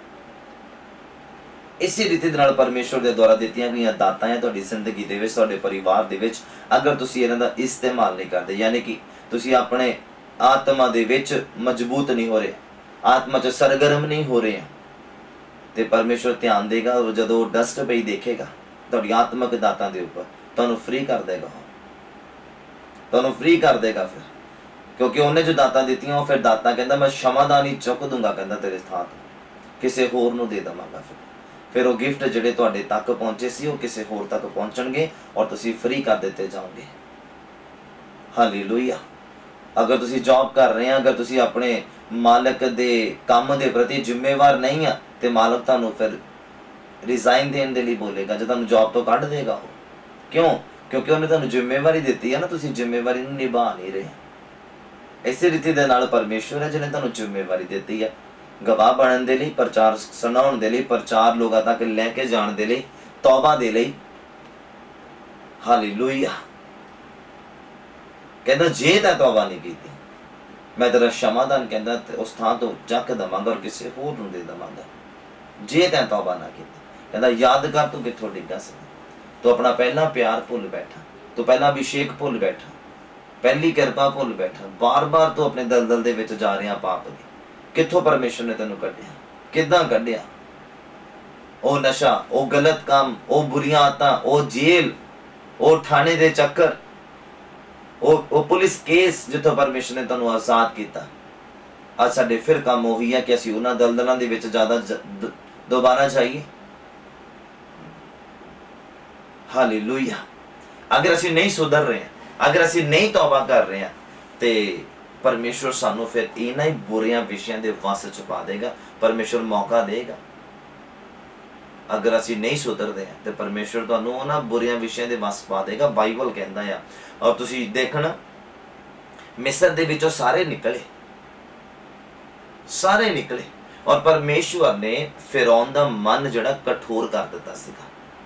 इसी रीति दे नाल परमेश्वर दे द्वारा दित्तियां गईयां दातां है तुहाडी जिंदगी दे विच, तुहाडे परिवार दे विच, अगर तुसीं इन्हां दा इस्तेमाल नहीं करदे, यानी कि तुसीं अपने आत्मा दे विच मजबूत नहीं हो रहे, आत्मा च सरगर्म नहीं हो रहे हैं, तो परमेश्वर ध्यान देगा। और जदों डस्ट पई देखेगा तुहाडी आत्मक दातां दे उपर, तुहानूं फ्री कर देगा, तुहानूं फ्री कर देगा फिर। क्योंकि उन्हें जो दातां दित्तियां, वो फिर दाता कहंदा मैं क्षमादानी चुक दूंगा, कहंदा तेरे स्थान किसी होर नूं दे देवांगा। फिर फिर वो गिफ्ट जिहड़े तुहाडे तक पहुंचे सी वो किसी होर तक पहुंचणगे और तुसीं फ्री कर दिते जाओगे। हालेलुया। अगर तुसीं जॉब कर रहे हैं, अगर तुसीं अपने मालक दे काम दे प्रति जिम्मेवार नहीं है तो मालक तुहानूं फिर रिजाइन देने दे लई बोलेगा, जो तुहानूं जॉब तो कढ देगा वो। क्यों? क्योंकि उन्हें तुहानूं जिम्मेवारी दित्ती है ना, तुसीं जिम्मेवारी नूं निभा नहीं रहे। इसी रीति दे नाल परमेश्वर है जिन्हें तुहानूं जिम्मेवारी दित्ती है, गवाह बनने दे लई, प्रचार सुनाउण दे लई, प्रचार लोगां तक लैके जाण दे लई, तौबा दे लई। हालेलुया। कहंदा जे तैं तौबा नहीं कीती मैं तेरा क्षमादान कहंदा उस थां तो चक दवांगा और किसी होर नूं दे दवांगा, जे तैं तौबा ना कीती। कहंदा याद कर तू कित्थों डिग्गा सी, तू अपना पहला प्यार भुल बैठा, तू पहला अभिषेक भुल बैठा, पहली किरपा भुल बैठा, बार बार तू अपने दलदल दे विच जा रिहा पाप दी। कित्थों परमेश्वर ने तैनूं कढिया, किदां कढिया? ओ नशा, ओ गलत काम, ओ बुरियां आदतां, ओ जेल, ओ थाने दे चक्कर, ओ ओ पुलिस केस जिथों परमेश्वर ने तैनूं आजाद कीता। अज साडे फिर काम ओही है कि असीं उन्हां दलदलां दे विच ज़्यादा दोबारा जाइए। हालेलुया। अगर असीं नहीं सुधर रहे हैं, अगर असीं नहीं तौबा कर रहे हैं तो परमेश्वर सानू फिर इन्हां ही बुरियां विषयां दे वस च पा देगा। परमेश्वर मौका देगा। अगर असीं नहीं सुधरदे हैं तो परमेश्वर तुहानूं उन्हां बुरियां विषयां दे वस पा देगा। बाइबल कहंदा है, और तुसीं देखना मिस्र दे विचों सारे निकले, सारे निकले, और परमेश्वर ने फिरौन दा मन जिहड़ा कठोर कर दित्ता सीगा।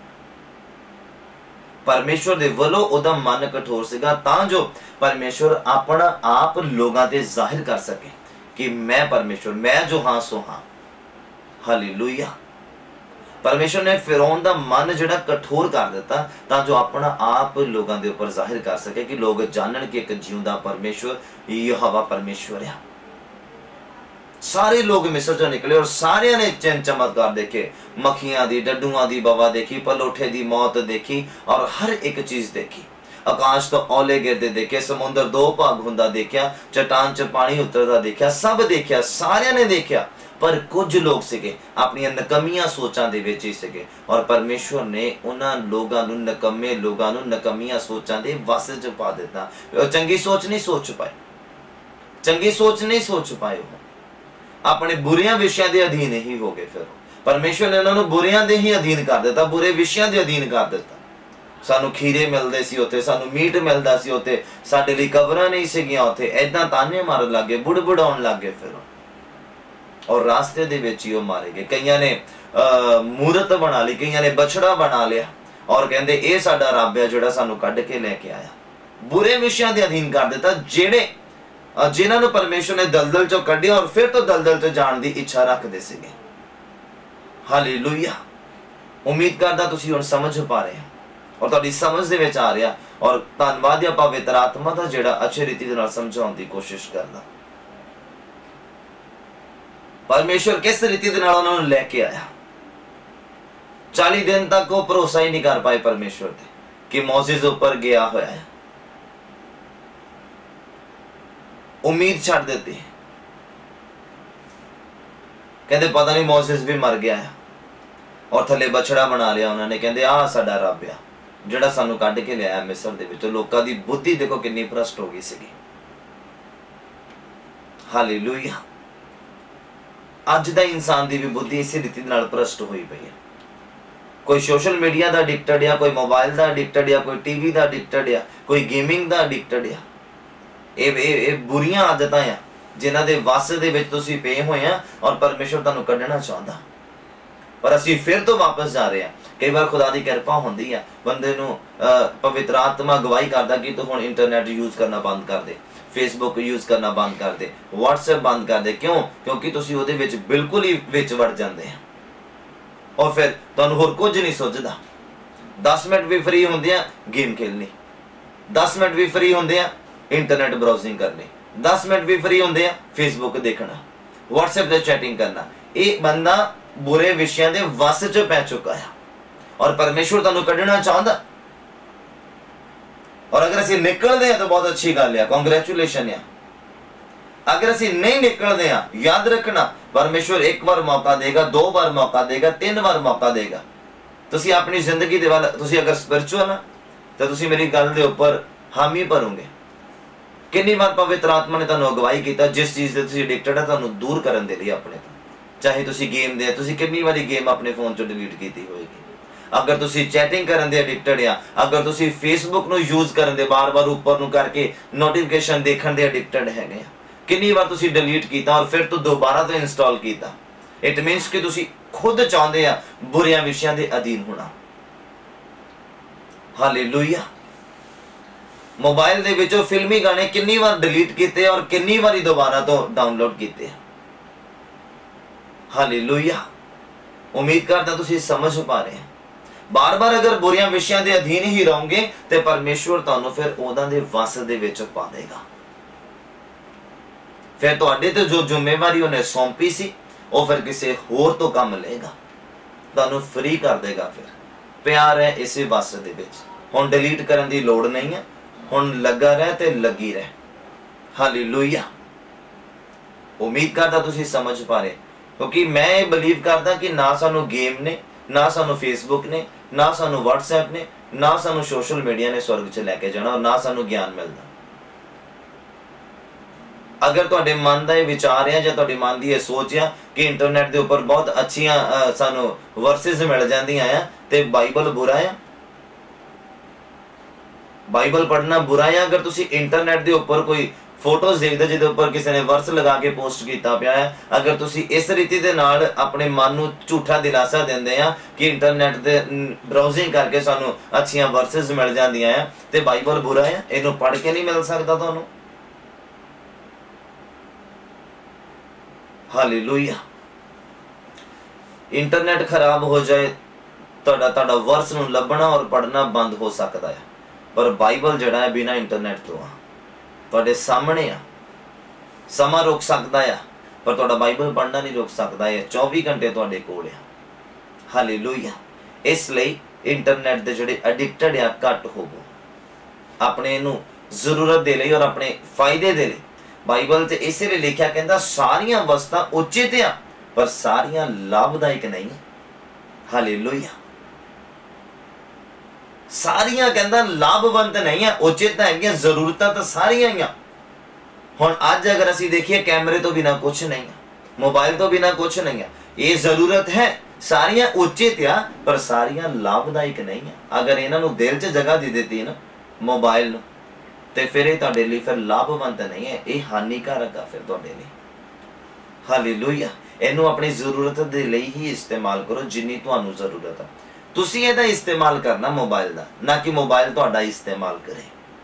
परमेश्वर दे वल्लों उहदा मन कठोर सीगा तां जो परमेश्वर अपना आप लोगां ते जाहिर कर सके कि मैं परमेश्वर, मैं जो हां सो हां। हालेलुया। परमेश्वर ने फिरौन दा मन जिहड़ा कठोर कर दिता तां जो अपना आप लोगां दे उपर जाहिर कर सके कि लोग जानन कि एक जिउंदा परमेश्वर यहोवा परमेश्वर है। सारे लोग मिस्र चों निकले और सारियां ने चिन्ह चमत्कार देखे, मक्खियां दी, डड्डूआं दी बवा देखी, पलोठे दी मौत देखी और हर एक चीज देखी। आकाश तो औले गिरदे देखे, समुद्र दो भाग हुंदा देखिया, चट्टान च पानी उतरदा देखिया, सब देखिया, सारियां ने देखिया। पर कुछ लोग सिगे अपनी नकमियां सोचां दे विच ही सिगे और परमेश्वर ने उन्हां लोगां नूं, नकम्मे लोगां नूं नकमियां सोचां दे वस च पा दित्ता। चंगी सोच नहीं सोच पाए, चंगी सोच नहीं सोच पाए, अपने बुरियां विषयां दे अधीन ही हो गए। फिर परमेश्वर ने उन्होंने बुरियां दे ही अधीन कर दिता, बुरे विषयां दे अधीन कर दिता। सानू खीरे मिलते सी उत्थे, सानू मीट मिलता सी उत्थे, साडे लई कबरां नहीं सीगियां उत्थे, ऐदां ताने मारन लग गए, बुड़बुड़ाउण लग गए फिर, और रास्ते दे विच ही वो मारे गए। कईयां ने मूरत बना ली, कईयां ने बछड़ा बना लिया और कहंदे ये साडा रब है जिहड़ा सानू कढ के लेके आया। बुरे विषयां दे अधीन कर दिता जिहड़े जिन्हां नूं परमेश्वर ने दलदल चों कढिया और फिर तो दलदल च जाण दी इच्छा रखदे सीगे। हालेलुया। उम्मीद करदा तुसीं हुण समझ पा रहे हो। और तुहाडी समझ दे विच आ रहा। और धन्नवाद है पवित्र आत्मा दा जिहड़ा अच्छी रीति दे नाल समझाउण दी कोशिश करदा। परमेश्वर किस रीति दे नाल उन्हां नूं लैके आया। चालीस दिन तक वो भरोसा ही नहीं कर पाए परमेश्वर ते कि मोसेस ऊपर गया होया है। उम्मीद छड़ देती, कहते पता नहीं मोसेस भी मर गया है। और थले बछड़ा बना लिया उन्होंने, कहते आ साडा रब आ जिहड़ा सानू कढ के लिया मिस्र दे विचों। लोकां दी बुद्धि देखो कितनी भ्रष्ट हो गई सीगी। हालेलुया। अज दा इंसान दी भी बुद्धि इसी रीति नाल भ्रष्ट होई पई है। कोई सोशल मीडिया दा एडिक्टेड या कोई मोबाइल दा एडिक्टेड या कोई टीवी दा एडिक्टेड या कोई गेमिंग दा एडिक्टेड या ए ए बुरियां आदतां आ जिन्हां दे वस दे विच तुसीं पे होए आ और परमेश्वर तुहानूं कढना चाहुंदा। पर असीं फिर तो वापस जा रहे हैं। कई बार खुदा दी किरपा हुंदी आ, बंदे नूं पवित्र आत्मा गवाही करदा कि तू हुण इंटरनेट यूज करना बंद कर दे, फेसबुक यूज करना बंद कर दे, व्हाट्सएप बंद कर दे। क्यों? क्योंकि तुसीं उहदे विच बिल्कुल ही विच वड़ जांदे आ और फिर तुहानूं होर कुछ नहीं सोचदा। दस मिनट भी फ्री होंदे आ गेम खेलनी, दस मिनट भी फ्री होंदे आ इंटरनेट ब्राउजिंग करनी, दस मिनट भी फ्री होंदे आ फेसबुक देखना, व्हाट्सएप ते चैटिंग करना। ये बंदा बुरे विषयां दे वस च पै चुका है और परमेश्वर तुहानूं कढना चाहुंदा। और अगर असीं निकलदे आ तो बहुत अच्छी गल है, कांग्रेचुलेशन है। अगर असीं नहीं निकलदे आ, याद रखना परमेश्वर एक बार मौका देगा, दो बार मौका देगा, तीन बार मौका देगा। तुसीं अपनी जिंदगी दे वाल तुसीं अगर स्पिरिचुअल आ तो तुसीं मेरी गल दे उपर हामी भरोगे। कितनी बार पवित्र आत्मा ने तुहानूं अगवाई कीता जिस चीज़ दे तुसीं एडिक्टेड है तुहानूं दूर करन दे लई अपने तो। चाहे तुसीं गेम दे, तुसीं कितनी बारी गेम अपने फोन चों डिलीट कीती होएगी। अगर तुसीं चैटिंग करन दे एडिक्टेड आ, अगर तुसीं फेसबुक नूं यूज करन दे बार बार उपर नूं करके नोटिफिकेशन देखण दे एडिक्टेड हैगे आ, कितनी बार तुसीं डिलीट कीता और फिर तो दोबारा तो इंस्टॉल कीता। इट मीनस कि तुसीं खुद चाहुंदे आ बुरियां विषयां दे अधीन होना। हालेलुया। मोबाइल दे विचों फिल्मी गाने कितनी बार डिलीट कीते और कितनी बारी दोबारा तो डाउनलोड कीते। हालेलुया। उम्मीद करदा तुसीं समझ पा रहे हैं। बार बार अगर बुरियां विषयां दे अधीन ही रहोगे तो परमेश्वर तुहानूं फिर उहदां दे वस दे विच पा देगा। फिर तुहाडे ते जो जिम्मेवारी उन्हें सौंपी सी वो फिर किसी होर तो काम लेगा, तुहानूं फ्री कर देगा। फिर प्यार है इसे वस दे विच, हुण डिलीट करन दी लोड़ नहीं है, हुण लगा रह ते लगी रह। हालेलुया। उम्मीद करदा तुसीं समझ पा रहे, क्योंकि मैं बिलीव करदा कि ना सानू गेम ने, ना सानू फेसबुक ने, ना सानू व्हाट्सएप ने, ना सानू सोशल मीडिया ने स्वर्ग च लैके जाना और ना सानू ज्ञान मिलदा। अगर तुहाडे मन दा ये विचार है जां तुहाडे मन दी ये सोच है कि इंटरनेट दे उपर बहुत अच्छियां सानू वर्सेस मिल जांदियां आ ते बाइबल बुरा है, बाइबल पढ़ना बुरा है। अगर तुसी इंटरनेट दे उपर कोई फोटोज देखदे जिहदे उपर किसी ने वर्स लगा के पोस्ट कीता पिया है, अगर तुसी इस रीति दे नाल अपने मन नूं झूठा दिलासा दिंदे आ कि इंटरनेट दे ब्राउजिंग करके सानू अच्छियां वर्सेस मिल जांदियां आ ते बाइबल बुरा है, इहनूं पढ़ के नहीं मिल सकदा तुहानूं। हालेलुया। इंटरनेट खराब हो जाए तुहाडा तुहाडा वर्स नूं लभना और पढ़ना बंद हो सकता है, पर बाइबल जिहड़ा है बिना इंटरनेट तो आ तुहाडे सामने आ। समा रोक सकदा है पर तुहाडा बाइबल पढ़ना नहीं रोक सकदा है, चौबी घंटे तुहाडे कोल आ। हालेलुया। इसलिए इंटरनेट दे जिहड़े एडिक्टेड आ घट होवो, अपने नूं जरूरत दे लई और अपने फायदे दे लई। बाइबल ते इसे लिए लिखिया कहंदा सारियां वस्तां उचित आ पर सारियां लाभदायक नहीं है। हालेलुया। सारियां कहंदा लाभवंत नहीं है, उचित है, जरूरतां तो सारियां ही। हुण अज अगर असीं देखिए कैमरे तो बिना कुछ नहीं है, मोबाइल तो बिना कुछ नहीं है। ये जरूरत है, सारियां उचित आ पर सारियां लाभदायक नहीं है। अगर इन्हां नूं दिल च जगह दे देती ना मोबाइल नूं ते फिर ये तुहाडे लई फिर लाभवंत नहीं है, ये हानिकारक आ फिर तुहाडे लई। हालेलुया। इहनूं अपनी जरूरत दे लई ही इस्तेमाल करो जिन्नी तुहानूं जरूरत है। तुसीं इहदा इस्तेमाल करना मोबाइल दा, ना कि मोबाइल तुहाडा इस्तेमाल करे।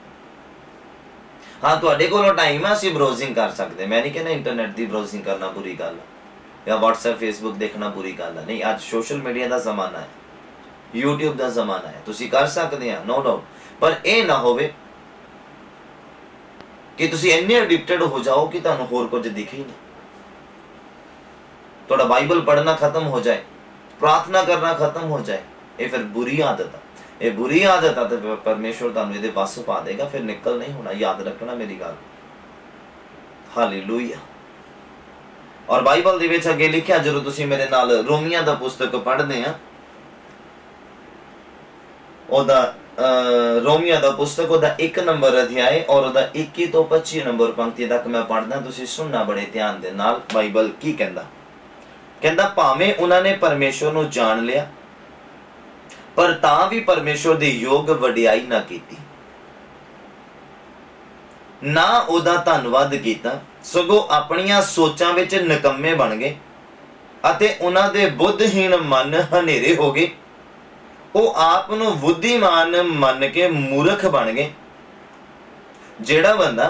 हाँ तुहाडे कोलों टाइम है, असीं ब्राउजिंग कर सकते। मैं नहीं कहना इंटरनेट की ब्राउजिंग करना बुरी गल है या व्हाट्सएप फेसबुक देखना बुरी गल है, नहीं। अज सोशल मीडिया का जमाना है, यूट्यूब का जमाना है, तुसी कर सकते हैं नो डाउट, पर यह ना होवे कि तुसी इन्ने एडिक्टेड हो जाओ कि तुहानू होर कुछ दिखे ही नहीं। थोड़ा बाइबल पढ़ना खत्म हो जाए, प्रार्थना करना खत्म हो जाए, ये फिर बुरी आदत है। ये बुरी आदत है तो परमेश्वर तुहानू इहदे वस पा देगा, फिर निकल नहीं होना। याद रखना मेरी गल। हालेलुया। और बाइबल दे विच अगे लिखिया, जदों तुसीं मेरे नाल रोमिया दा पुस्तक पढ़दे आ, ओदा रोमिया दा पुस्तक ओदा एक नंबर अध्याय और ओदा इक्की तो पच्ची नंबर पंक्ति तक मैं पढ़दा, तुसीं सुनना बड़े ध्यान दे नाल। बाइबल की कहंदा, कहंदा भावें उन्हां ने परमेश्वर नूं जान लिया पर तां भी परमेश्वर दे योग वडियाई ना कीती, ना ओदा धन्नवाद कीता, सगों अपनियां सोचां विच निकम्मे बन गए अते उन्हां दे बुद्धहीन मन हनेरे हो गए। वो आप नूं बुद्धिमान मन के मूर्ख बन गए। जेड़ा बंदा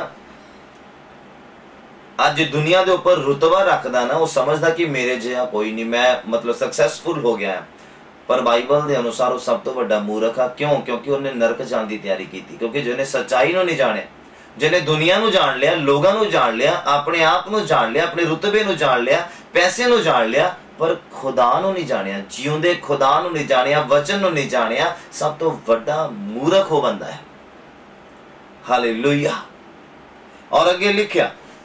अज दुनिया दे उपर रुतबा रखदा ना, वो समझदा कि मेरे जिहा कोई नहीं, मैं मतलब सक्सैसफुल हो गया है, पर बाइबल के अनुसार वो सब तो वड्डा मूर्ख है। क्यों? क्योंकि उन्हें नरक जाने की तैयारी की थी। क्योंकि जिन्हें सच्चाई नूं नहीं जाने, जिन्हें दुनिया नूं जान लिया, लोगों नूं जान लिया, अपने आप नूं जान लिया, अपने रुतबे नूं जान लिया, पैसे नूं जान लिया, पर खुदा नूं नहीं जानिया, जिउंदे खुदा नूं नहीं जानिया, वचन नूं नहीं जानिया, सब तो वड्डा मूर्ख हो बंदा है। हालेलुया। और अगे लिखिया,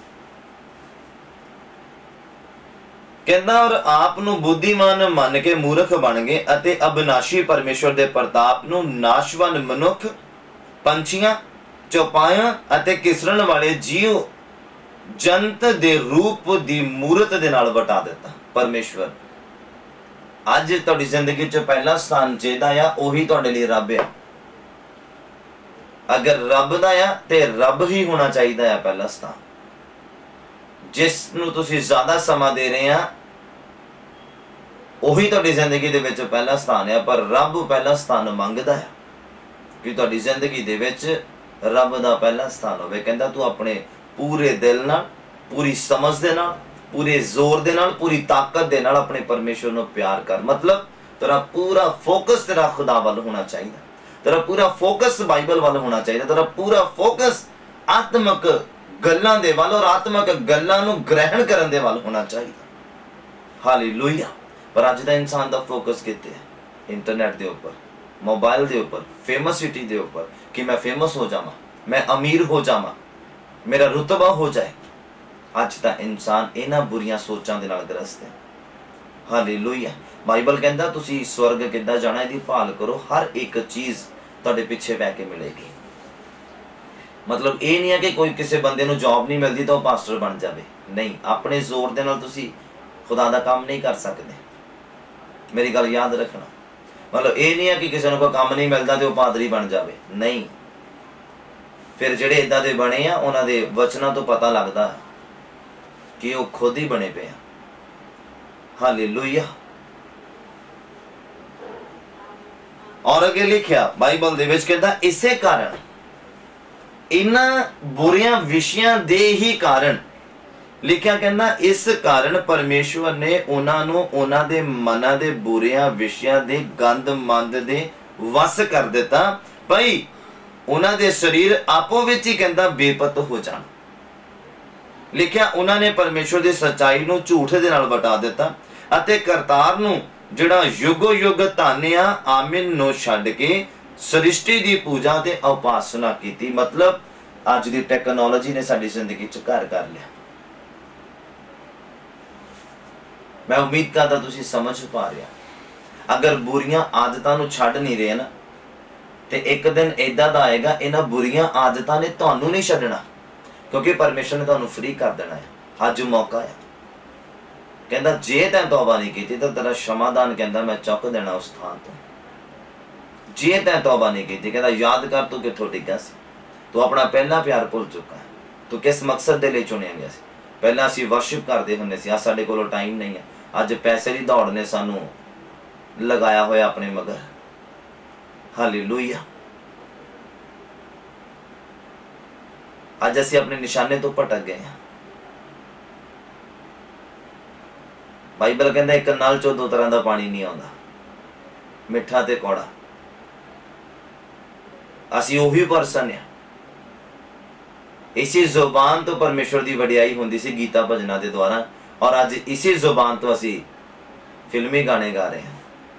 कहंदा और आप नूं बुद्धिमान मन के मूर्ख बन गए अते अविनाशी परमेश्वर दे प्रताप नूं नाशवान मनुख, पंछियां, चौपायां अते किसरन वाले जीव जंत दे रूप दी मूरत दे नाल वटा दिता। परमेश्वर अज तुहाडी जिंदगी च पहला स्थान जेदा आ, ओही तुहाडे लिए रब है। अगर रब दा आ ते रब ही होना चाहिए है पहला स्थान। जिस नूं तुसीं ज्यादा समा दे रहे हैं ओही तुहाडी जिंदगी दे विच पहला स्थान है, पर रब पहला स्थान मंगदा है कि तुहाडी जिंदगी दे विच रब दा पहला स्थान होवे। कहंदा तू अपने पूरे दिल नाल, पूरी समझ दे नाल, पूरे जोर दे नाल, पूरी ताकत दे नाल अपने परमेश्वर नूं प्यार कर। मतलब तेरा पूरा फोकस तेरा खुदा वाल होना चाहिए, तेरा पूरा फोकस बाइबल वाल होना चाहिए, तेरा पूरा फोकस आत्मक गल्लां दे वाल और आत्मक गल्लां नूं ग्रहण करन दे वाल होना चाहिए। हालेलुया। पर अज दा इंसान दा फोकस कित्ते है? इंटरनेट दे उपर, मोबाइल दे उपर, फेमसिटी दे उपर कि मैं फेमस हो जावां, मैं अमीर हो जावां, मेरा रुतबा हो जाए। अज दा इंसान इन्हां बुरियां सोचां दे नाल ग्रस्त है। हालेलुया। बाइबल कहंदा तुसीं स्वर्ग किद्दां जाना, इहदी भाल करो, हर एक चीज़ तुहाडे पिछे बह के मिलेगी। मतलब ये नहीं है कि कोई किसी बंदे नूं जॉब नहीं मिलती तो पास्टर बन जाए, नहीं। अपने जोर दे नाल तुसीं खुदा दा काम नहीं कर सकते, मेरी गल याद रखना। मतलब ये नहीं है कि किसी को कोई काम नहीं मिलता तो पादरी बन जाए, नहीं। फिर जिहड़े इदां दे बने आ उन्हां दे वचनां तो पता लगदा कि वो खुद ही बने पे। हालेलुया। और अगे लिखिया बाइबल दे विच कहंदा इसे कारण, इन्हां बुरियां विषयां दे ही कारण लिखिया, कहना इस कारण परमेश्वर ने उन्हां नूं उन्हां दे मनां दे बुरियां विषयां दे गंद मंद दे वस कर दिता, भाई उन्हां दे शरीर आपो विच ही कहंदा बेपत हो जाण। लिखिया उन्हां ने परमेश्वर दी सच्चाई नूं झूठ दे नाल वटा दिता अते करतार नूं जिहड़ा युगो युग धान्या आमीन नूं छड्ड के सृष्टि दी पूजा ते उपासना कीती। मतलब अज दी टैक्नोलॉजी ने साडी जिंदगी च घर कर लिया। मैं उम्मीद करता तुसीं समझ पा रहे। अगर बुरियां आदतां नूं छड्ड नहीं रहे ना ते एक दिन इदां दा आएगा इन्हां बुरियां आदतां ने तुहानूं नहीं छड्डना, क्योंकि परमेश्वर ने तुहानूं फ्री कर देना है। अज मौका है, कहंदा जे तैं तौबा नहीं की तो तेरा क्षमादान कहंदा मैं चुक देना उस थां तो। जे तैं तौबा नहीं की, कहंदा याद कर तू कित्थों डिग्गा सी, तू अपना पहला प्यार भुल चुका है, तू किस मकसद दे लई चुनिया गया सी। पहला असीं वर्शिप करदे हुंदे सी, अज साडे कोल टाइम नहीं है, अज पैसे की दौड़ ने सानू लगाया होया अपने मगर। हालेलुया। अज असीं अपने निशाने तो भटक गए हैं। बाइबल कहंदा एक नल चों दो तरह का पानी नहीं आउंदा। मिठा ते कौड़ा। असी उही परसन आ। इसी जुबान तो परमेश्वर की वडियाई होंदी सी गीता भजना के द्वारा, और अज इसी जुबान तो असी फिल्मी गाने गा रहे हैं।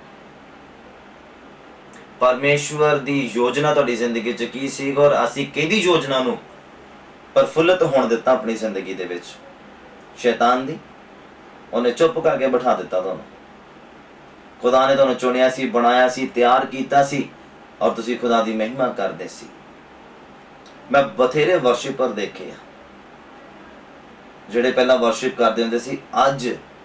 परमेश्वर की योजना तुहाडी जिंदगी च की सी, और असी किहदी योजना नूं प्रफुल्लित होण दिता अपनी जिंदगी दे विच? शैतान दी। उन्हें चुप करके बिठा दिता तुहानूं। खुदा ने तुहानूं चुनिया सी, बनाया सी, तैयार कीता सी, और तुसी खुदा दी महिमा करदे सी। मैं बथेरे वर्शिपर देखे आ जिहड़े पहला वर्शिप करदे हुंदे सी, अज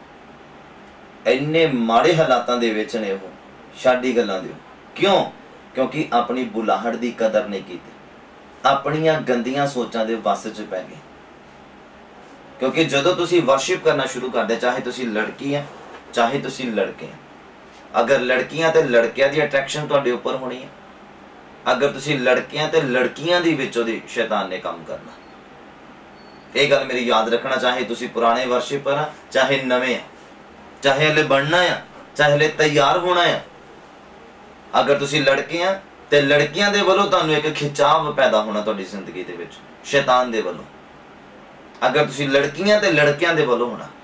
इन्ने माड़े हालातां दे विच ने ओह। छड्ड ही गल्लां दिओ। क्यों? क्योंकि अपनी बुलाहट की कदर नहीं की, अपनियां गंदियां सोचां दे वस च पै गए। क्योंकि जदों तुसी वर्शिप करना शुरू करदे, चाहे तुसी लड़की हैं चाहे तुसी लड़के हैं, अगर लड़कियां ते लड़कियां दी अट्रैक्शन तुहाडे उपर होनी है, अगर तुसी लड़कियां ते लड़कियां दी विचों दी शैतान ने काम करना। ये गल मेरी याद रखना, चाहे तुसी पुराने वर्शिपर आ चाहे नवे आ, चाहे हले बनना आ चाहे हले तैयार होना है। अगर तुसी लड़के आ ते लड़कियां दे वल्लों तुहानूं एक खिंचाव पैदा होना तुहाडी जिंदगी दे विच शैतान दे वल्लों। अगर तुसी लड़कियां ते लड़कियां दे वल्लों होना,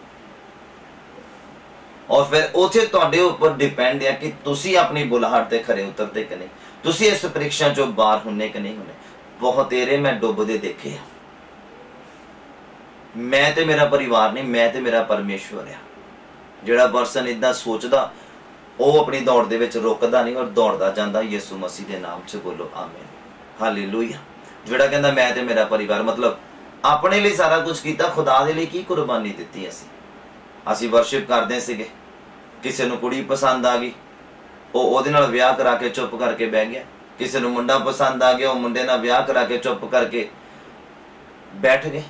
और फिर उथे तुहाडे उपर डिपेंड है कि तुसी अपनी बुलाहट ते खरे उतरते कि नहीं, तुसी इस परीक्षा चों बाहर होने कि नहीं होने। बहुतेरे मैं डुबदे देखे आ। मैं ते मेरा परिवार नहीं, मैं ते मेरा परमेश्वर है। जिहड़ा परसन इदां सोचदा वो अपनी दौड़ दे विच रुकदा नहीं और दौड़दा जांदा यीशु मसीह दे नाम च। बोलो आमीन, हालेलुया। जिहड़ा कहंदा मैं ते मेरा परिवार, मतलब अपने लिए सारा कुछ कीता, खुदा दे लिए की कुर्बानी दित्ती। असी असी वर्शिप करदे सीगे, किसी नूं कुड़ी पसंद आ गई, वो ओहदे नाल विआह करा के चुप करके बह गया। किसी नूं मुंडा पसंद आ गया, वो मुंडे नाल विआह करा के चुप करके बैठ गए।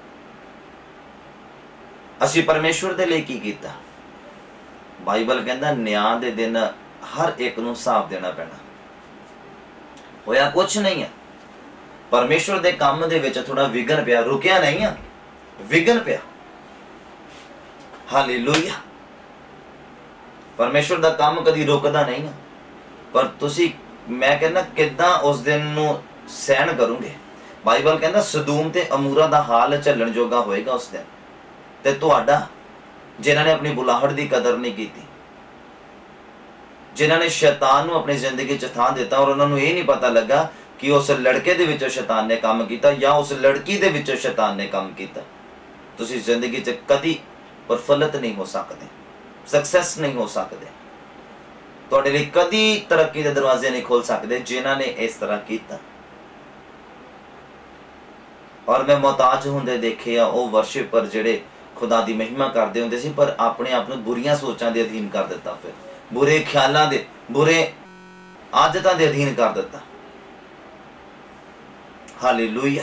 असी परमेश्वर दे लिए की कीता? बाइबल कहंदा न्याय दे दिन हर एक नूं हिसाब देना पैना। होया कुछ नहीं है, परमेश्वर दे काम दे विच थोड़ा विघन पिया, रुकिया नहीं है, विघन पिया। हालेलुया। परमेश्वर दा काम कदी रुकदा नहीं है, पर तुसी मैं कहना किदां उस दिन नूं सहन करोगे। बाइबल कहंदा सदूम ते अमूरा दा हाल झल्लण जोगा होएगा उस दिन। ते तुहाडा जिन्हां ने अपनी बुलाहट की कदर नहीं की, जिन्हां ने शैतान नूं अपनी जिंदगी च थां दिता, और उन्हां नूं ये नहीं पता लगा कि उस लड़के दे विचों शैतान ने काम किया या उस लड़की दे विचों शैतान ने काम किया। तुसीं जिंदगी च कदी प्रफुल्लित नहीं हो सकते, सक्सैस नहीं हो सकते, तुहाडे लई कदी तरक्की के दरवाजे नहीं खोल सकते जिन्हां ने इस तरह किया। और मैं मोहताज होंदे देखे आ वो वर्शिपर जिहड़े खुदा दी महिमा करते होंदे सी, पर अपने आप नूं बुरियां सोचां दे अधीन कर दिता, फिर बुरे ख्यालां दे, बुरे आदतां दे अधीन कर दिता। हालेलुया।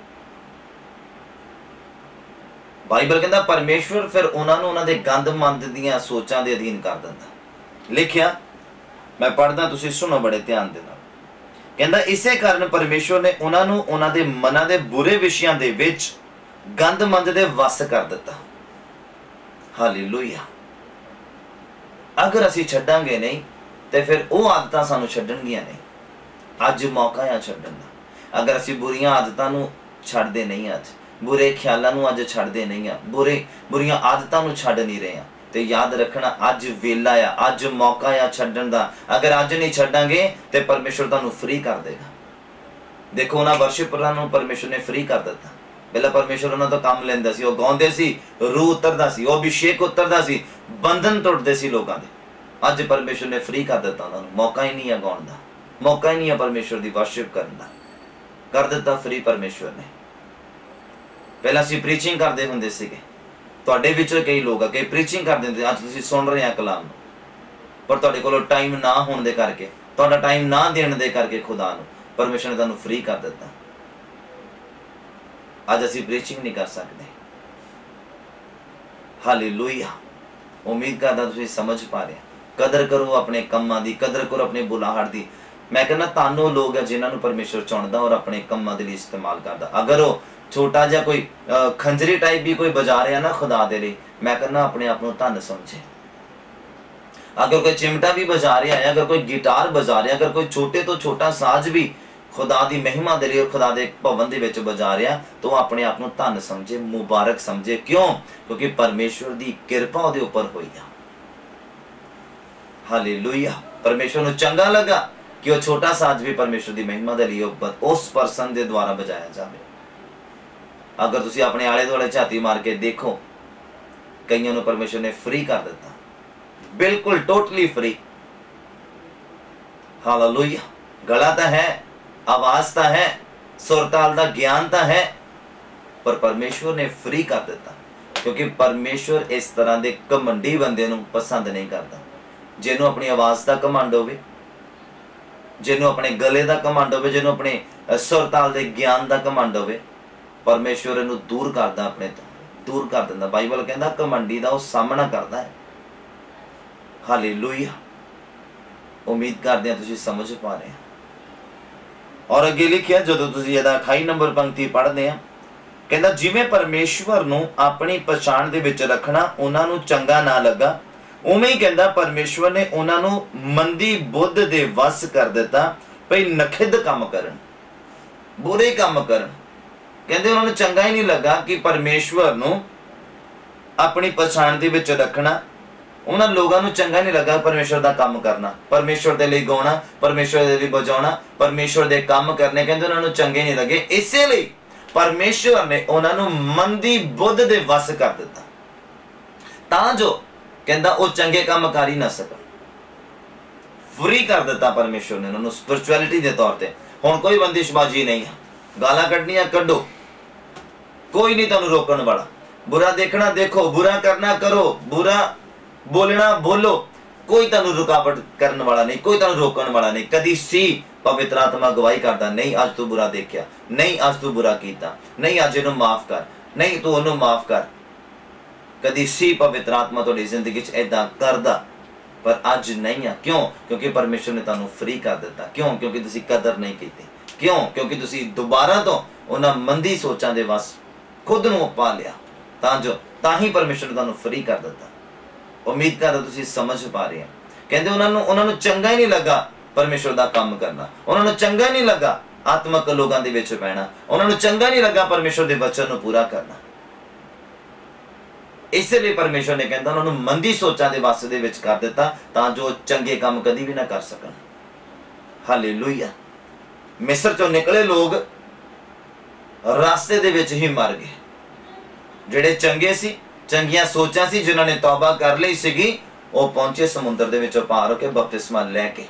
बाइबल कहंदा परमेश्वर फिर उन्हां नूं उन्हां दे गंद मंद दीयां सोचां दे अधीन कर दिंदा। लिखिया मैं पढ़दा, तुसीं सुनो बड़े ध्यान दे नाल। कहंदा इसे कारण परमेश्वर ने उन्हां नूं उन्हां दे मनां दे बुरे विषयां दे विच गंद मंद दे वस कर दिता। हालेलुया। अगर असी छड्डांगे नहीं तो फिर वो आदतां सानू छड्डणगियां नहीं। अज मौका है छड्डण दा। अगर असी बुरियां आदतां नू छड्डदे नहीं, अज बुरे ख्यालां नू अज छड्डदे नहीं आ, बुरे बुरियां आदतां नू छड्ड नहीं रहे, तो याद रखना अज वेला आ, अज मौका आ छड्डण दा। अगर अज नहीं छड्डांगे तो परमेश्वर तुहानू फ्री कर देगा। देखो उन्हां वर्शिपरां नू परमेश्वर ने फ्री कर दिता। पहला परमेश्वर उन्हां तो काम लैंदा सी, वो गाउंदे सी, रूह उतरदा सी, वो अभिषेक उतरदा सी, बंधन टुटदे सी लोकां दे। अज परमेश्वर ने फ्री कर दिता उन्हां नू। मौका ही नहीं है गाउण दा, मौका ही नहीं है परमेश्वर दी वर्शिप करन दा, कर दिता फ्री परमेश्वर ने। पहला असीं प्रीचिंग करदे हुंदे सीगे, तुहाडे विचों कई लोग आ कई प्रीचिंग करदे हुंदे, अज तुसीं सुन रहे आ कलाम, पर तुहाडे कोलों टाइम ना होण दे करके, तुहाडा टाइम ना देण दे करके खुदा नू परमेश्वर ने तुहानू फ्री कर दिता। अज असीं प्रीचिंग नहीं कर सकते। हालेलुया। उम्मीद करदा तुसीं समझ पा रहे। कदर करो अपने कम्मां दी, कदर करो अपने बुलाहट दी। मैं कहना तानो लोग है जिन्हां नू परमेश्वर चुनदा और अपने कम्मां दे लई इस्तेमाल करदा। अगर वो छोटा जिहा कोई खंजरी टाइप भी कोई बजा रहा ना खुदा दे लई, मैं कहना अपने आप नू धन समझे। अगर कोई चिमटा भी बजा रहा है, अगर कोई गिटार बजा रहा है, अगर कोई छोटे तो छोटा साज भी खुदा दी महिमा दे लिए खुदा दे भवन दे विच बजा रहा, तो अपने आप को धन समझे, मुबारक समझे। क्यों? क्योंकि परमेश्वर की कृपा उहदे उपर हुई है। हालेलुया। परमेश्वर को चंगा लगा कि वह छोटा साज भी परमेश्वर की महिमा दे लिए उस परसन के द्वारा बजाया जाए। अगर तुसी अपने आले दुआले झाती मार के देखो, कईयों को परमेश्वर ने फ्री कर दिता, बिल्कुल टोटली फ्री। हालेलुया। गला तो है, आवाज तो है, सुरताल का ज्ञान तो है, पर परमेश्वर ने फ्री कर दिता। क्योंकि परमेश्वर इस तरह के घमंडी बंदे नूं पसंद नहीं करता। जिन्हों अपनी आवाज का घमंड होवे, जिन्हों अपने गले का घमंड होवे, जिन्हों अपने सुरताल के ज्ञान का घमंड होवे, परमेश्वर इनू दूर करता, अपने तो दूर कर दिंदा। बाइबल कहता घमंडी का वह सामना करता है। हालेलुया। उम्मीद करते हैं तुसीं समझ पा रहे हैं। और अगे लिखिया जदों तुसीं इहदा अठाई नंबर पंक्ति पढ़ते हैं, कहता जिवें परमेश्वर नूं अपनी पछाण दे विच रखना उन्हां नूं चंगा ना लगा, उवें ही कहता परमेश्वर ने उन्हां नूं मंदी बुद्ध दे वस कर दिता, भई नखिद काम करन, बुरे काम करन। कहते उन्होंने चंगा ही नहीं लगा कि परमेश्वर नूं अपनी पछाण दे विच रखना। उन्होंने लोगों को चंगा नहीं लगा परमेश्वर का काम करना, परमेश्वर के लिए गाना, परमेश्वर के लिए बजाना, परमेश्वर के काम करने। कहते उन्होंने चंगे नहीं लगे, इसलिए परमेश्वर ने उन्होंने मंदी बुद्ध दे वस कर दिता, तां जो कहता वो चंगे काम कर ही ना सकन। फ्री कर दिता परमेश्वर ने उन्होंने स्पिरिचुअलिटी के तौर पर। हुण कोई बंदिशबाजी नहीं है, गालां कड्ढनियां कड्ढो, कोई नहीं तुहानूं रोकण वाला। बुरा देखना देखो, बुरा करना करो, बुरा बोलना बोलो, कोई तुहानूं रुकावट करने वाला नहीं, कोई तुहानूं रोकण वाला नहीं। कदी सी पवित्र आत्मा गवाही करता, नहीं अज तू बुरा देखिया, नहीं अज तू बुरा कीता, नहीं अज इहनूं माफ कर, नहीं तू उहनूं माफ कर। कदी सी पवित्र आत्मा तुहाडी जिंदगी च इदां करदा, पर अज नहीं है। क्यों? क्योंकि परमेश्वर ने तुहानूं फ्री कर दिता। क्यों? क्योंकि तुसीं कदर नहीं कीती। क्यों? क्योंकि तुसीं दोबारा तो उन्हां मंदी सोचां दे वस खुद नूं पा लिया, तां जो तां ही परमेश्वर ने तुहानूं फ्री कर दिता। उम्मीद करदा तुसीं समझ पा रहे हैं। कहते उन्होंने उन्होंने चंगा ही नहीं लगा परमेश्वर का काम करना, उन्होंने चंगा ही नहीं लगा आत्मक लोगों के विच पैना, उन्होंने चंगा नहीं लगा परमेश्वर के वचन को पूरा करना। इसलिए परमेश्वर ने कहता उन्होंने मंदी सोचां दे वस दे विच कर दिता, तां जो चंगे काम कदी भी ना कर सकन। हालेलुया। मिस्र चों निकले लोग रास्ते दे विच ही मर गए। जिहड़े चंगे सी, चंगियां सोचां सी, जिन्होंने तौबा कर ली सीगी, वो पहुंचे समुद्र दे विचों पार होके बपतिस्मा लैके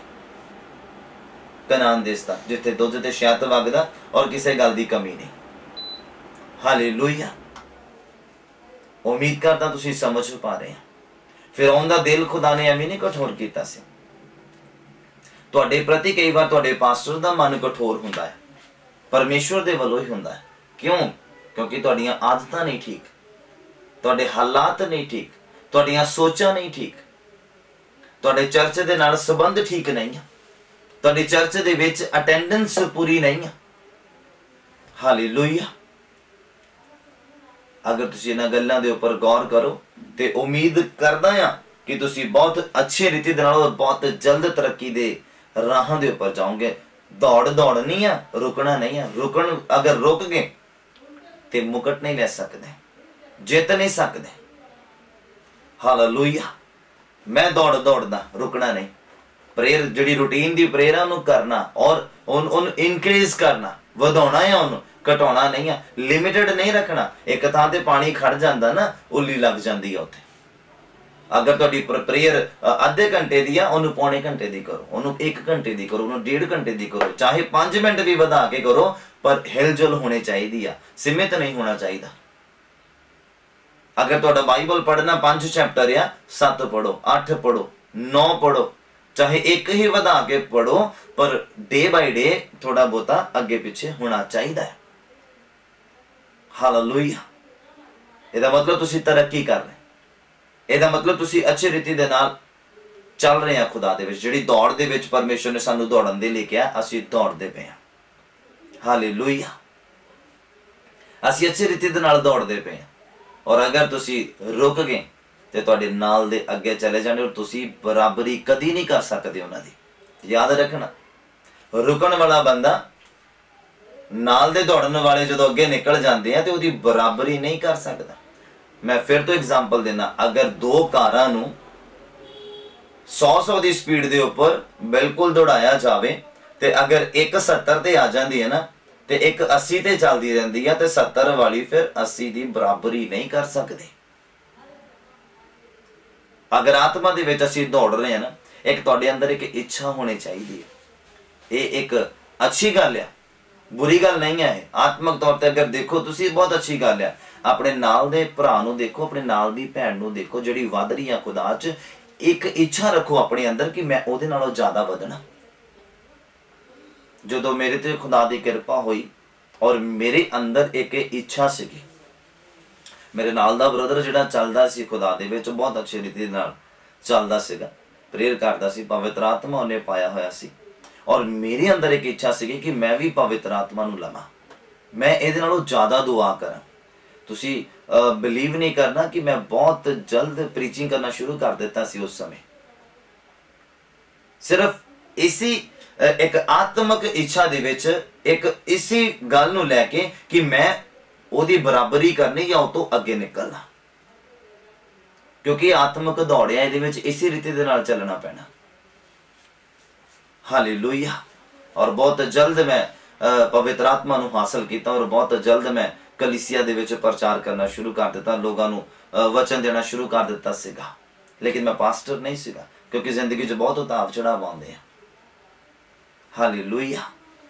कनान देश दा, जिथे दुध ते शहद वगदा और किसी गल दी कमी नहीं। हालेलुया। उम्मीद करदा तुसीं समझ पा रहे हैं। फिरौन दा दिल खुदा ने एवें नहीं कठोर कीता सी। तुहाडे प्रति कई बार तुहाडे पास्टर दा मन कठोर हुंदा है, परमेश्वर दे वल्लों ही हुंदा है। क्यों? क्योंकि तुहाडीआं आदतां नहीं ठीक, तुहाडे हालात नहीं ठीक, तुहाडीआं सोचां नहीं ठीक, तुहाडे चर्च दे नाल संबंध ठीक नहीं है, तुहाडी चर्च दे विच अटेंडेंस पूरी नहीं है। हालेलुया। अगर तुसीं इन्हां गल्लां दे उपर गौर करो तो उम्मीद करदा हां कि तुसीं बहुत अच्छे रीति दे नाल और बहुत जल्द तरक्की दे राहां दे उपर जाओगे। दौड़ दौड़नी है, रुकना नहीं है। रुकन अगर रुक गए तो मुकट नहीं ले सकते, जित नहीं सकते। हालेलुया। मैं दौड़ दौड़दा, रुकना नहीं। प्रेयर जिहड़ी रूटीन दी प्रेयर है उन्होंने करना और उन उन इनक्रीज करना, वधाउणा है, उन्होंने घटाउणा नहीं है। लिमिटेड नहीं रखना। एक थां ते पानी खड़ जाता ना, उल्ली लग जाती है उत्थे। अगर तुहाडी प्रेयर अद्धे घंटे दी आ, उन्होंने पौने घंटे दी करो, उन्होंने एक घंटे दी करो, उन्होंने डेढ़ घंटे दी करो, चाहे पांच मिनट भी वधा के करो, पर हिलजुल होनी चाहिए, सीमित नहीं होना चाहिए। अगर तुहाडा बाइबल पढ़ना पांच चैप्टर या सत्त पढ़ो, अठ पढ़ो, नौ पढ़ो, चाहे एक ही वधा के पढ़ो, पर डे बाय डे थोड़ा बहुता अगे पिछे होना चाहिए। हालेलुया। इहदा मतलब तुसीं तरक्की कर रहे, इहदा मतलब तुसीं अच्छी रीति दे नाल चल रहे हैं खुदा दे विच। जिहड़ी दौड़ दे विच परमेश्वर ने सानू दौड़न दे लई कहा, असीं दौड़दे पे हां। हालेलुया। असीं अच्छी रीति दे नाल दौड़दे पे हां। और अगर तुसीं रुक गए ਤੇ ਤੁਹਾਡੇ ਨਾਲ ਦੇ ਅੱਗੇ ਚਲੇ ਜਾਣੇ ਔਰ ਤੁਸੀਂ ਬਰਾਬਰੀ ਕਦੀ ਨਹੀਂ ਕਰ ਸਕਦੇ ਉਹਨਾਂ ਦੀ। ਯਾਦ ਰੱਖਣਾ, ਰੁਕਣ ਵਾਲਾ ਬੰਦਾ ਨਾਲ ਦੇ ਦੌੜਨ ਵਾਲੇ ਜਦੋਂ ਅੱਗੇ ਨਿਕਲ ਜਾਂਦੇ ਆ ਤੇ ਉਹਦੀ ਬਰਾਬਰੀ ਨਹੀਂ ਕਰ ਸਕਦਾ। ਮੈਂ ਫਿਰ ਤੋਂ ਐਗਜ਼ਾਮਪਲ ਦੇਣਾ, ਅਗਰ ਦੋ ਕਾਰਾਂ ਨੂੰ ਸੌ ਸੌ ਦੀ ਸਪੀਡ ਦੇ ਉੱਪਰ ਬਿਲਕੁਲ ਦੌੜਾਇਆ ਜਾਵੇ ਤੇ ਅਗਰ ਇੱਕ ਸੱਤਰ ਤੇ ਆ ਜਾਂਦੀ ਹੈ ਨਾ ਤੇ ਇੱਕ अस्सी ਤੇ ਚੱਲਦੀ ਰਹਿੰਦੀ ਆ ਤੇ ਸੱਤਰ ਵਾਲੀ ਫਿਰ अस्सी ਦੀ ਬਰਾਬਰੀ ਨਹੀਂ ਕਰ ਸਕਦੀ। ਅਗਰ ਆਤਮਾ ਦੇ ਵਿੱਚ ਅਸੀਂ ਦੌੜ ਰਹੇ ਹਾਂ ਨਾ, ਇੱਕ ਤੁਹਾਡੇ ਅੰਦਰ ਇੱਕ ਇੱਛਾ ਹੋਣੀ ਚਾਹੀਦੀ ਹੈ। ਇਹ ਇੱਕ ਅੱਛੀ ਗੱਲ ਹੈ, बुरी गल नहीं है। आत्मक तौर पर अगर देखो तुसी बहुत अच्छी गल है। अपने नाल दे भरा नूं देखो, अपने नाल दी भैन नूं देखो जिहड़ी वध रही है खुदा च, एक इच्छा रखो अपने अंदर कि मैं उहदे नालों ज़्यादा वधना। जदों मेरे ते खुदा दी किरपा हुई और मेरे अंदर एक इच्छा सीगी, मेरे नाल दा ब्रदर जिहड़ा चलदा सी खुदा दे विच बहुत अच्छी रीति नाल चलदा सीगा, प्रेयर करदा सी, पवित्र आत्मा उहने पाया होया सी और मेरे अंदर एक इच्छा सी कि मैं भी पवित्र आत्मा नूं लवां, मैं इहदे नालों ज़्यादा दुआ करां। तुसी बिलीव नहीं करना कि मैं बहुत जल्द प्रीचिंग करना शुरू कर दिता सी उस समय, सिर्फ इसी एक आत्मक इच्छा दे विच एक इसी गल नूं लैके कि मैं उहदी बराबरी करनी या उह तों अगे निकलना, क्योंकि आत्मक दौड़िया इहदे विच इसी रीति दे नाल चलना पैना। हालेलुया। और बहुत जल्द मैं पवित्र आत्मा नूं हासिल किया और बहुत जल्द मैं कलीसिया दे विच प्रचार करना शुरू कर दिता, लोगों नूं वचन देना शुरू कर दिता सीगा। लेकिन मैं पास्टर नहीं सीगा, क्योंकि जिंदगी च बहुत उतार चढ़ाव आउंदे आ। हालेलुया।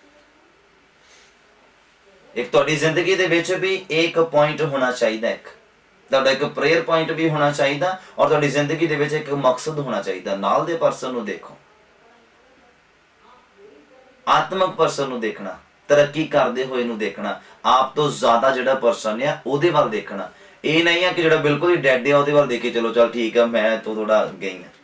एक तुहाडी जिंदगी दे विच भी एक पॉइंट होना चाहिए, एक तुहाडा एक प्रेयर पॉइंट भी होना चाहिए और तुहाडी जिंदगी दे विच एक मकसद होना चाहिए। नाल दे परसन नूं देखो, आत्मक परसन नूं देखना, तरक्की करते हुए नूं देखना, आप तो ज्यादा जिहड़ा परसन है उहदे वल देखना। ये नहीं है कि जिहड़ा बिल्कुल ही डैड है उहदे वल देख के चलो चल ठीक है मैं तो थोड़ा गई हाँ,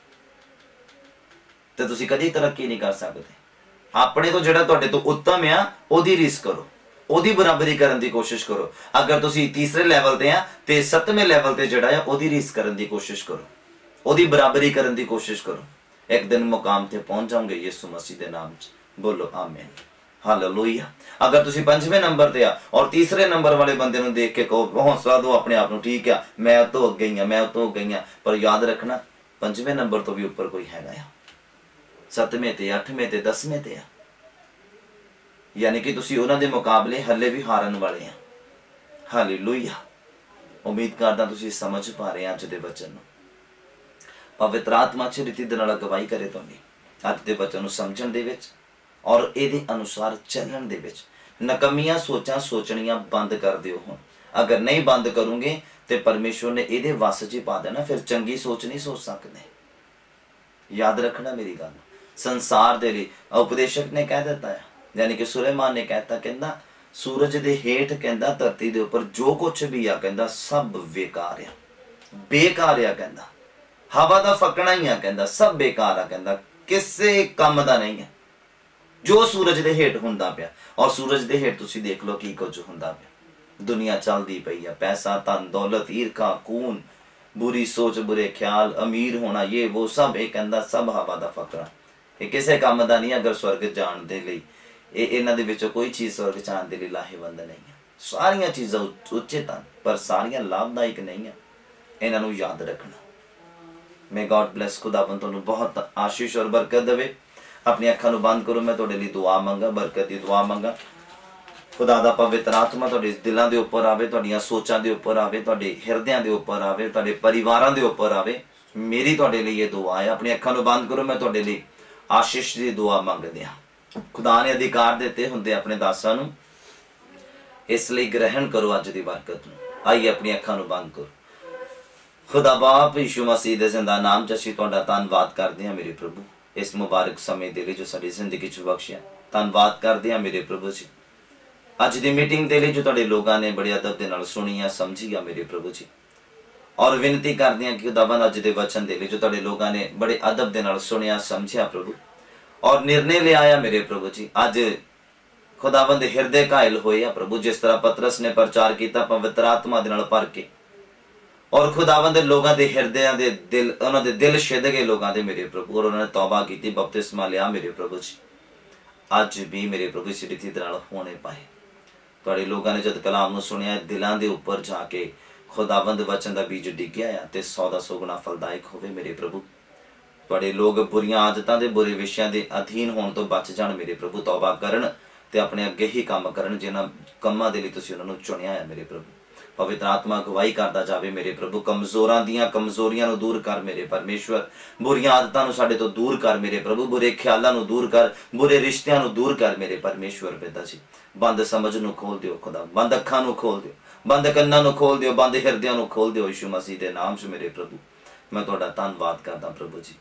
तो तुसीं कदी तरक्की नहीं कर सकते। अपने तो जिहड़ा तुहाडे तो उत्तम है उहदी रीस करो, उहदी बराबरी करन दी कोशिश करो। अगर तुसीं तीसरे लैवल ते आ ते सतवें लैवल ते जिहड़ा है उहदी रीस करन दी कोशिश करो, उहदी बराबरी करन दी कोशिश करो। एक दिन मुकाम ते पहुंच जाओगे यीशु मसीह दे नाम च। बोलो आमीन। हालेलुया। अगर तुसी पंजवें नंबर ते आ और तीसरे नंबर वाले बंदे नूं देख के कहो हौसला दो अपने आप नूं, ठीक है मैं तो अगे ही हां, मैं तो अगे ही हां, पर याद रखना पंजवें नंबर तो भी ऊपर कोई हैगा आ, सतवें ते अठवें ते दसवें ते आ, यानी कि तुसी उन्हां दे मुकाबले हले भी हारन वाले आ। हालेलुया। उम्मीद करदा तुसी समझ पा रहे अज दे वचन नूं। पवित्र आत्मा अच्छी रीति दे नाल गवाही करे तुहाडी अज दे वचन नूं समझण दे विच और इहदे अनुसार चलण दे विच। नकमियां सोचां सोचणियां बंद कर दिओ हुण। अगर नहीं बंद करोगे तो परमेश्वर ने इहदे वस च पा देना, फिर चंगी सोच नहीं सोच सकते। याद रखना मेरी गल। संसार दे लई उपदेशक ने कह दिता है, यानी कि सुलेमान ने कहता, कहंदा सूरज दे हेठ कहंदा धरती दे उपर जो कुछ भी आ कहंदा सब बेकार आ, बेकार आ कहंदा, हवा दा फकना ही आ कहंदा सब बेकार आ कहंदा, किसे काम दा नहीं है जो सूरज दे हेठ हुंदा पिया। और सूरज दे हेठ तुसी देख लो की कुछ हुंदा पिया। दुनिया चलदी पई है, पैसा धन दौलत ईर्खा खून बुरी सोच बुरे ख्याल अमीर होना ये वो सब एक कहंदा सब हवा दा फकरा, ये किसे काम दा नहीं। अगर स्वर्ग जाण दे लई ये इन्हां दे विचों कोई चीज़ स्वर्ग जाण दे लई लाहेवंद नहीं है। सारियां चीज़ां उचित हन पर सारियां लाभदायक नहीं है, इन्हां नूं याद रखना। मे गॉड ब्लैस, खुदावंद तुहानूं बहुत आशीष और बरकत देवे। अपनी अखां नूं बंद करो, मैं तुहाडे लई दुआ मंगा, बरकत दी दुआ मंगा। खुदा दा पवित्र आत्मा तुहाडे दिलां दे उपर आवे, तुहाडीआं सोचां दे उपर आवे, तुहाडे हिरदिआं दे उपर आवे, तुहाडे परिवारां दे उपर आवे। मेरी तुहाडे लई ये दुआ है। अपनी अखां नूं बंद करो, मैं तुहाडे लई आशीष दी दुआ मंगदे हां। खुदा ने अधिकार दित्ते हुंदे अपने दासां नूं, इसलिए ग्रहण करो अज दी बरकत नूं। आइए अपनी अखां नूं बंद करो। खुदा बाप यीशु मसीह दे जिंदा नाम च असीं तुहाडा धन्नवाद करदे हां मेरे प्रभु, इस मुबारक समय दे लई जो साडी जिंदगी च बख्शिया। धन्नवाद करदे हां मेरे प्रभु जी अज दी मीटिंग दे लई जो तुहाडे लोकां ने बड़े अदब दे नाल सुणी आ समझी आ मेरे प्रभु जी। और विनती करदे हां कि खुदावंद अज दे वचन दे लई जो तुहाडे लोकां ने बड़े अदब दे नाल सुणिया समझिया प्रभु और निर्णय ले आया मेरे प्रभु जी। अज खुदावंद हिरदे घायल होए आ प्रभु, जिस तरह पतरस ने प्रचार किया पवित्र आत्मा दे नाल भर के और खुदावंद लोगों के हिरदियां दे दिल उन्होंने दिल छिद गए लोगों के मेरे प्रभु, और उन्होंने तौबा की, बपतिस्मा लिया मेरे प्रभु जी। अज भी मेरे प्रभु इस रीति नाल होने पाए। तुहाडे लोगों ने जब कलाम नूं सुनिया, दिलों के उपर जाके खुदावंद वचन का बीज डिग्या आ ते सौ दा सौ गुना फलदायक होवे मेरे प्रभु। तुहाडे लोग बुरियां आदतां दे बुरे विषयां दे अधीन होने तो बच जाण मेरे प्रभु, तौबा करन ते अपने अगे ही काम करन जिन्हां कम्मां दे लई तुसीं उन्हां नूं चुनिया है मेरे प्रभु। पवित्र आत्मा अगवाई करता जावे मेरे प्रभु, कमजोरां दियां कमजोरियां नूं दूर कर मेरे परमेश्वर, बुरियां आदतां नूं साडे तो दूर कर मेरे प्रभु, बुरे ख्यालां नूं दूर कर, बुरे रिश्तियां नूं दूर कर मेरे परमेश्वर पिता जी। बंद समझ नूं खोल दिओ खुदा, बंद अखां नूं खोल दिओ, बंद कन्नां नूं खोल दिओ, बंद हिरदियां नूं खोल दिओ यीशु मसीह दे नाम च मेरे प्रभु। मैं तुहाडा धन्नवाद करदा प्रभु जी।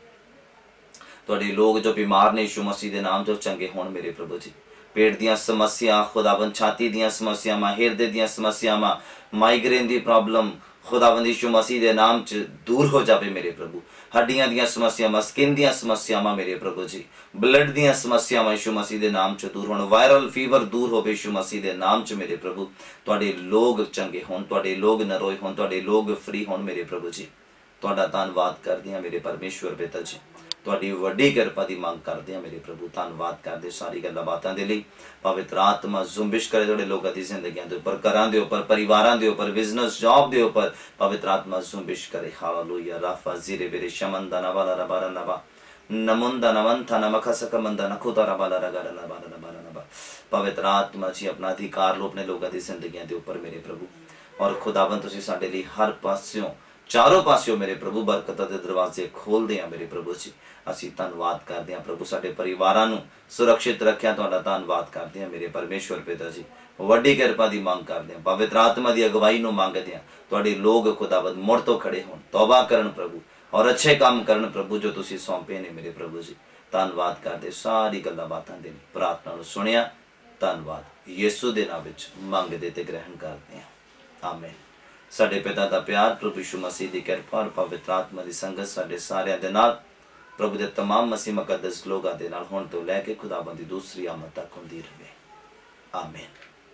तुहाडे लोग जो बीमार ने यीशु मसीह दे नाम च चंगे होण मेरे प्रभु जी। पेट दियां समस्या खुदावंद, छाती दियां समस्यावां, हिरदे दियां समस्यावां, माइग्रेन दी प्रॉब्लम खुदावंद यीशु मसीह दे नाम च दूर हो जावे मेरे प्रभु। हड्डियां दियां समस्यावां, स्किन दियां समस्यावां मेरे प्रभु जी, ब्लड दियां समस्यावां यीशु मसीह दे नाम च दूर होण, वायरल फीवर दूर होवे यीशु मसीह दे नाम च मेरे प्रभु। तुहाडे लोग चंगे होण, तुहाडे लोग नरोए होण, तुहाडे लोग फ्री होण मेरे प्रभु जी। तुहाडा धन्नवाद करदे हां मेरे परमेश्वर पिता जी। तुहाडी वड्डी किरपा दी मंग करदे हां मेरे प्रभु। धन्नवाद करदे सारी गल्लां बातां दे लई। पवित्र आत्मा जुम्बिश करे तुहाडे लोकां दी जिंदगियां दे उपर, घरां दे उपर, परिवारां दे उपर, बिजनेस जॉब दे उपर पवित्र आत्मा जुम्बिश करे। हालेलुया। राफा जीरे बेरे शमंदा नवाला रबारा नवा नमुंदा नवंथा नमखसक मंदा नखुता रबाला रगारा नबारा नबारा नबा। पवित्र आत्मा जी अपना अधिकार लो अपने लोकां दी जिंदगियां दे उपर मेरे प्रभु। और खुदावंद तुसीं साडे लई हर पास्यों, चारों पास्यों मेरे प्रभु बरकतां दे दरवाजे खोलदे आ मेरे प्रभु जी। असीं धन्नवाद करदे हां प्रभु, साडे परिवारां नूं सुरक्षित रखिया तुहाडा धन्नवाद करदे हां मेरे परमेश्वर पिता जी। वड्डी किरपा दी मंग करदे हां, पवित्र आत्मा दी अगवाई नूं मंगदे हां। तुहाडे लोग खुदावंद मुड़ तो खड़े होण, तौबा करन प्रभु, और अच्छे काम करन प्रभु जो तुसीं सौंपे ने मेरे प्रभु जी। धन्नवाद करदे सारी गल्लां बातां दे प्रार्थना नूं सुणिया। धन्नवाद यीशु दे नाम विच मंगदे ते ग्रहण करदे हां। आमीन। साडे पिता दा प्यार, प्रभु यीशु मसीह दी किरपा और पवित्र आत्मा दी संगत साडे सारिਆਂ दे नाल, प्रभु दे तमाम मसीह मुकद्दस लोगां दे नाल हुण तो लैके खुदाबंद दी दूसरी आमद तक हुंदी रहे। आमीन।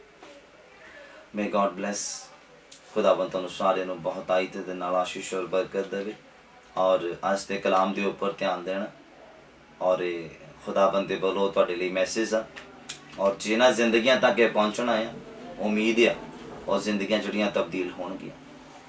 May God bless. खुदाबंद तुहानूं सारिਆਂ नूं बहुत आयत दे नाल आशीष और बरकत देवे। और अज दे कलाम दे उपर ध्यान देना, और खुदाबंद दे वल्लों तुहाडे लई मैसेज आ, और जिन्हां जिंदगियां तक ये पहुंचना है उम्मीद आ और जिंदगियां जड़ियां तब्दील होणगियां।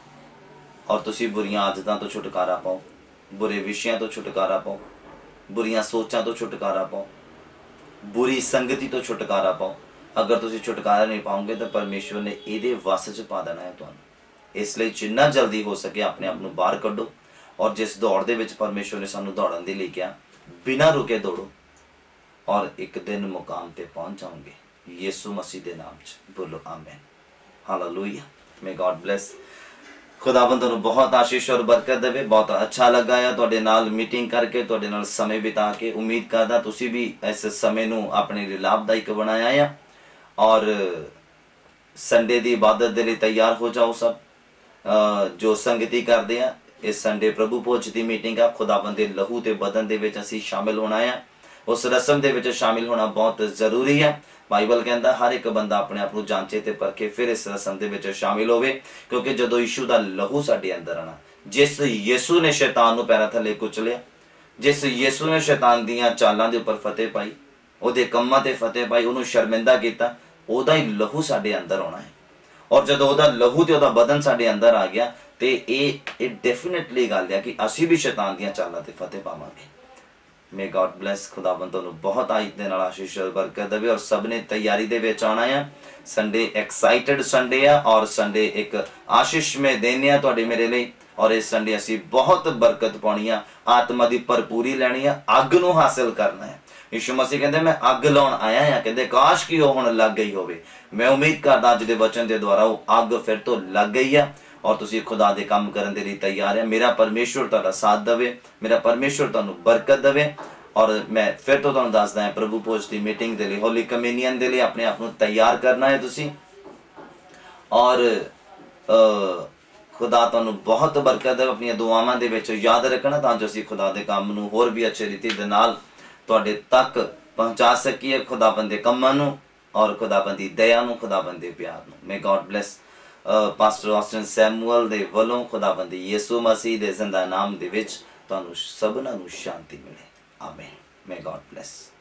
और तुसीं बुरियां आदतां तो छुटकारा पाओ, बुरे विषयां तो छुटकारा पाओ, बुरियां सोचां तो छुटकारा पाओ, बुरी संगति तो छुटकारा पाओ। अगर तुसीं छुटकारा नहीं पाओगे तो परमेश्वर ने इहदे वस च पा देना है तुहानूं। इसलिए जिन्ना जल्दी हो सके अपने आप नूं बाहर कढो, और जिस दौड़ दे विच परमेश्वर ने सानूं दौड़न दे लई किहा, बिना रुके दौड़ो, और एक दिन मुकाम ते पहुंच जाओगे यीशु मसीह दे नाम च। बोलो आमीन। हालेलुया। May God bless. खुदावंद तुहानूं बहुत आशीष और बरकत देवे। बहुत अच्छा लगा है तुहाडे नाल मीटिंग करके, तुहाडे नाल समय बिता के। उम्मीद करदा तुसीं भी इस समय नूं अपने लिए लाभदायक बनाया है। और संडे दी इबादत दे लई तैयार हो जाओ सब जो संगति करदे आ। इस संडे प्रभु भोज दी मीटिंग आ। खुदावंद दे लहू ते बदन दे विच असीं शामिल होना है। उस रस्म दे विच शामिल होना बहुत जरूरी है। बाइबल कहता हर एक बंदा अपने आप को जांचे ते परखे फिर इस रस्म दे विच शामिल होवे, क्योंकि जदों यीशु दा लहू साडे अंदर आना, जिस यीशु ने शैतान नूं पैरां थल्ले कुचलिया, जिस यीशु ने शैतान दीयां चालां दे उपर फतेह पाई, ओहदे कम्मां ते फतेह पाई, ओहनूं शर्मिंदा कीता, ओहदा ही लहू साडे अंदर आना है। और जदों ओहदा लहू ते ओहदा बदन साडे अंदर आ गया ते इह इह डेफिनेटली गल है कि असीं भी शैतान दीयां चालां ते फतेह पावांगे। मे गॉड ब्लेस। खुदावंद तुहानूं बहुत आयत दे नाल आशीष और बरकत देवे। और सब ने तैयारी दे विच आना है। संडे एक्साइटेड संडे आ, और संडे एक आशीष में देने आ तुहाडे मेरे लिए। और इस संडे असीं बहुत बरकत पाउणी आ, आत्मा दी भरपूरी लैणी आ, अग नूं हासिल करना है। यीशु मसीह कहंदे मैं अग लाउण आया हां, कहंदे काश कि ओह हुण लग गई होवे। मैं उम्मीद करदा अज दे वचन दे द्वारा ओह अग फिर तो लग गई आ, और तुसीं खुदा दे काम करन दे लई तैयार है। मेरा परमेश्वर तुहाडा साथ देवे, मेरा परमेश्वर तुहानूं बरकत देवे। और मैं फिर तो तुहानूं दसदा हां प्रभु भोज दी मीटिंग दे लई, होली कम्युनियन दे लई अपने आप नूं तैयार करना है तुसीं। और खुदा तुहानूं बहुत बरकत देवे। अपनी दुआवां दे विच याद रखना तां जो असीं खुदा दे काम नूं होर भी अच्छे रीति दे नाल तुहाडे तक पहुंचा सकीए, खुदाबंद दे कम्मां नूं और खुदाबंद दी दया नूं, खुदाबंद दे प्यार नूं। May God bless. Pastor Austin Samuel ਦੇ ਵੱਲੋਂ ਖੁਦਾਵੰਦ ਯਿਸੂ ਮਸੀਹ ਦੇ ਜ਼ਿੰਦਾ ਨਾਮ ਦੇ ਵਿੱਚ ਤੁਹਾਨੂੰ ਸਭਨਾਂ ਨੂੰ ਸ਼ਾਂਤੀ ਮਿਲੇ। ਆਮੀਨ। May God bless.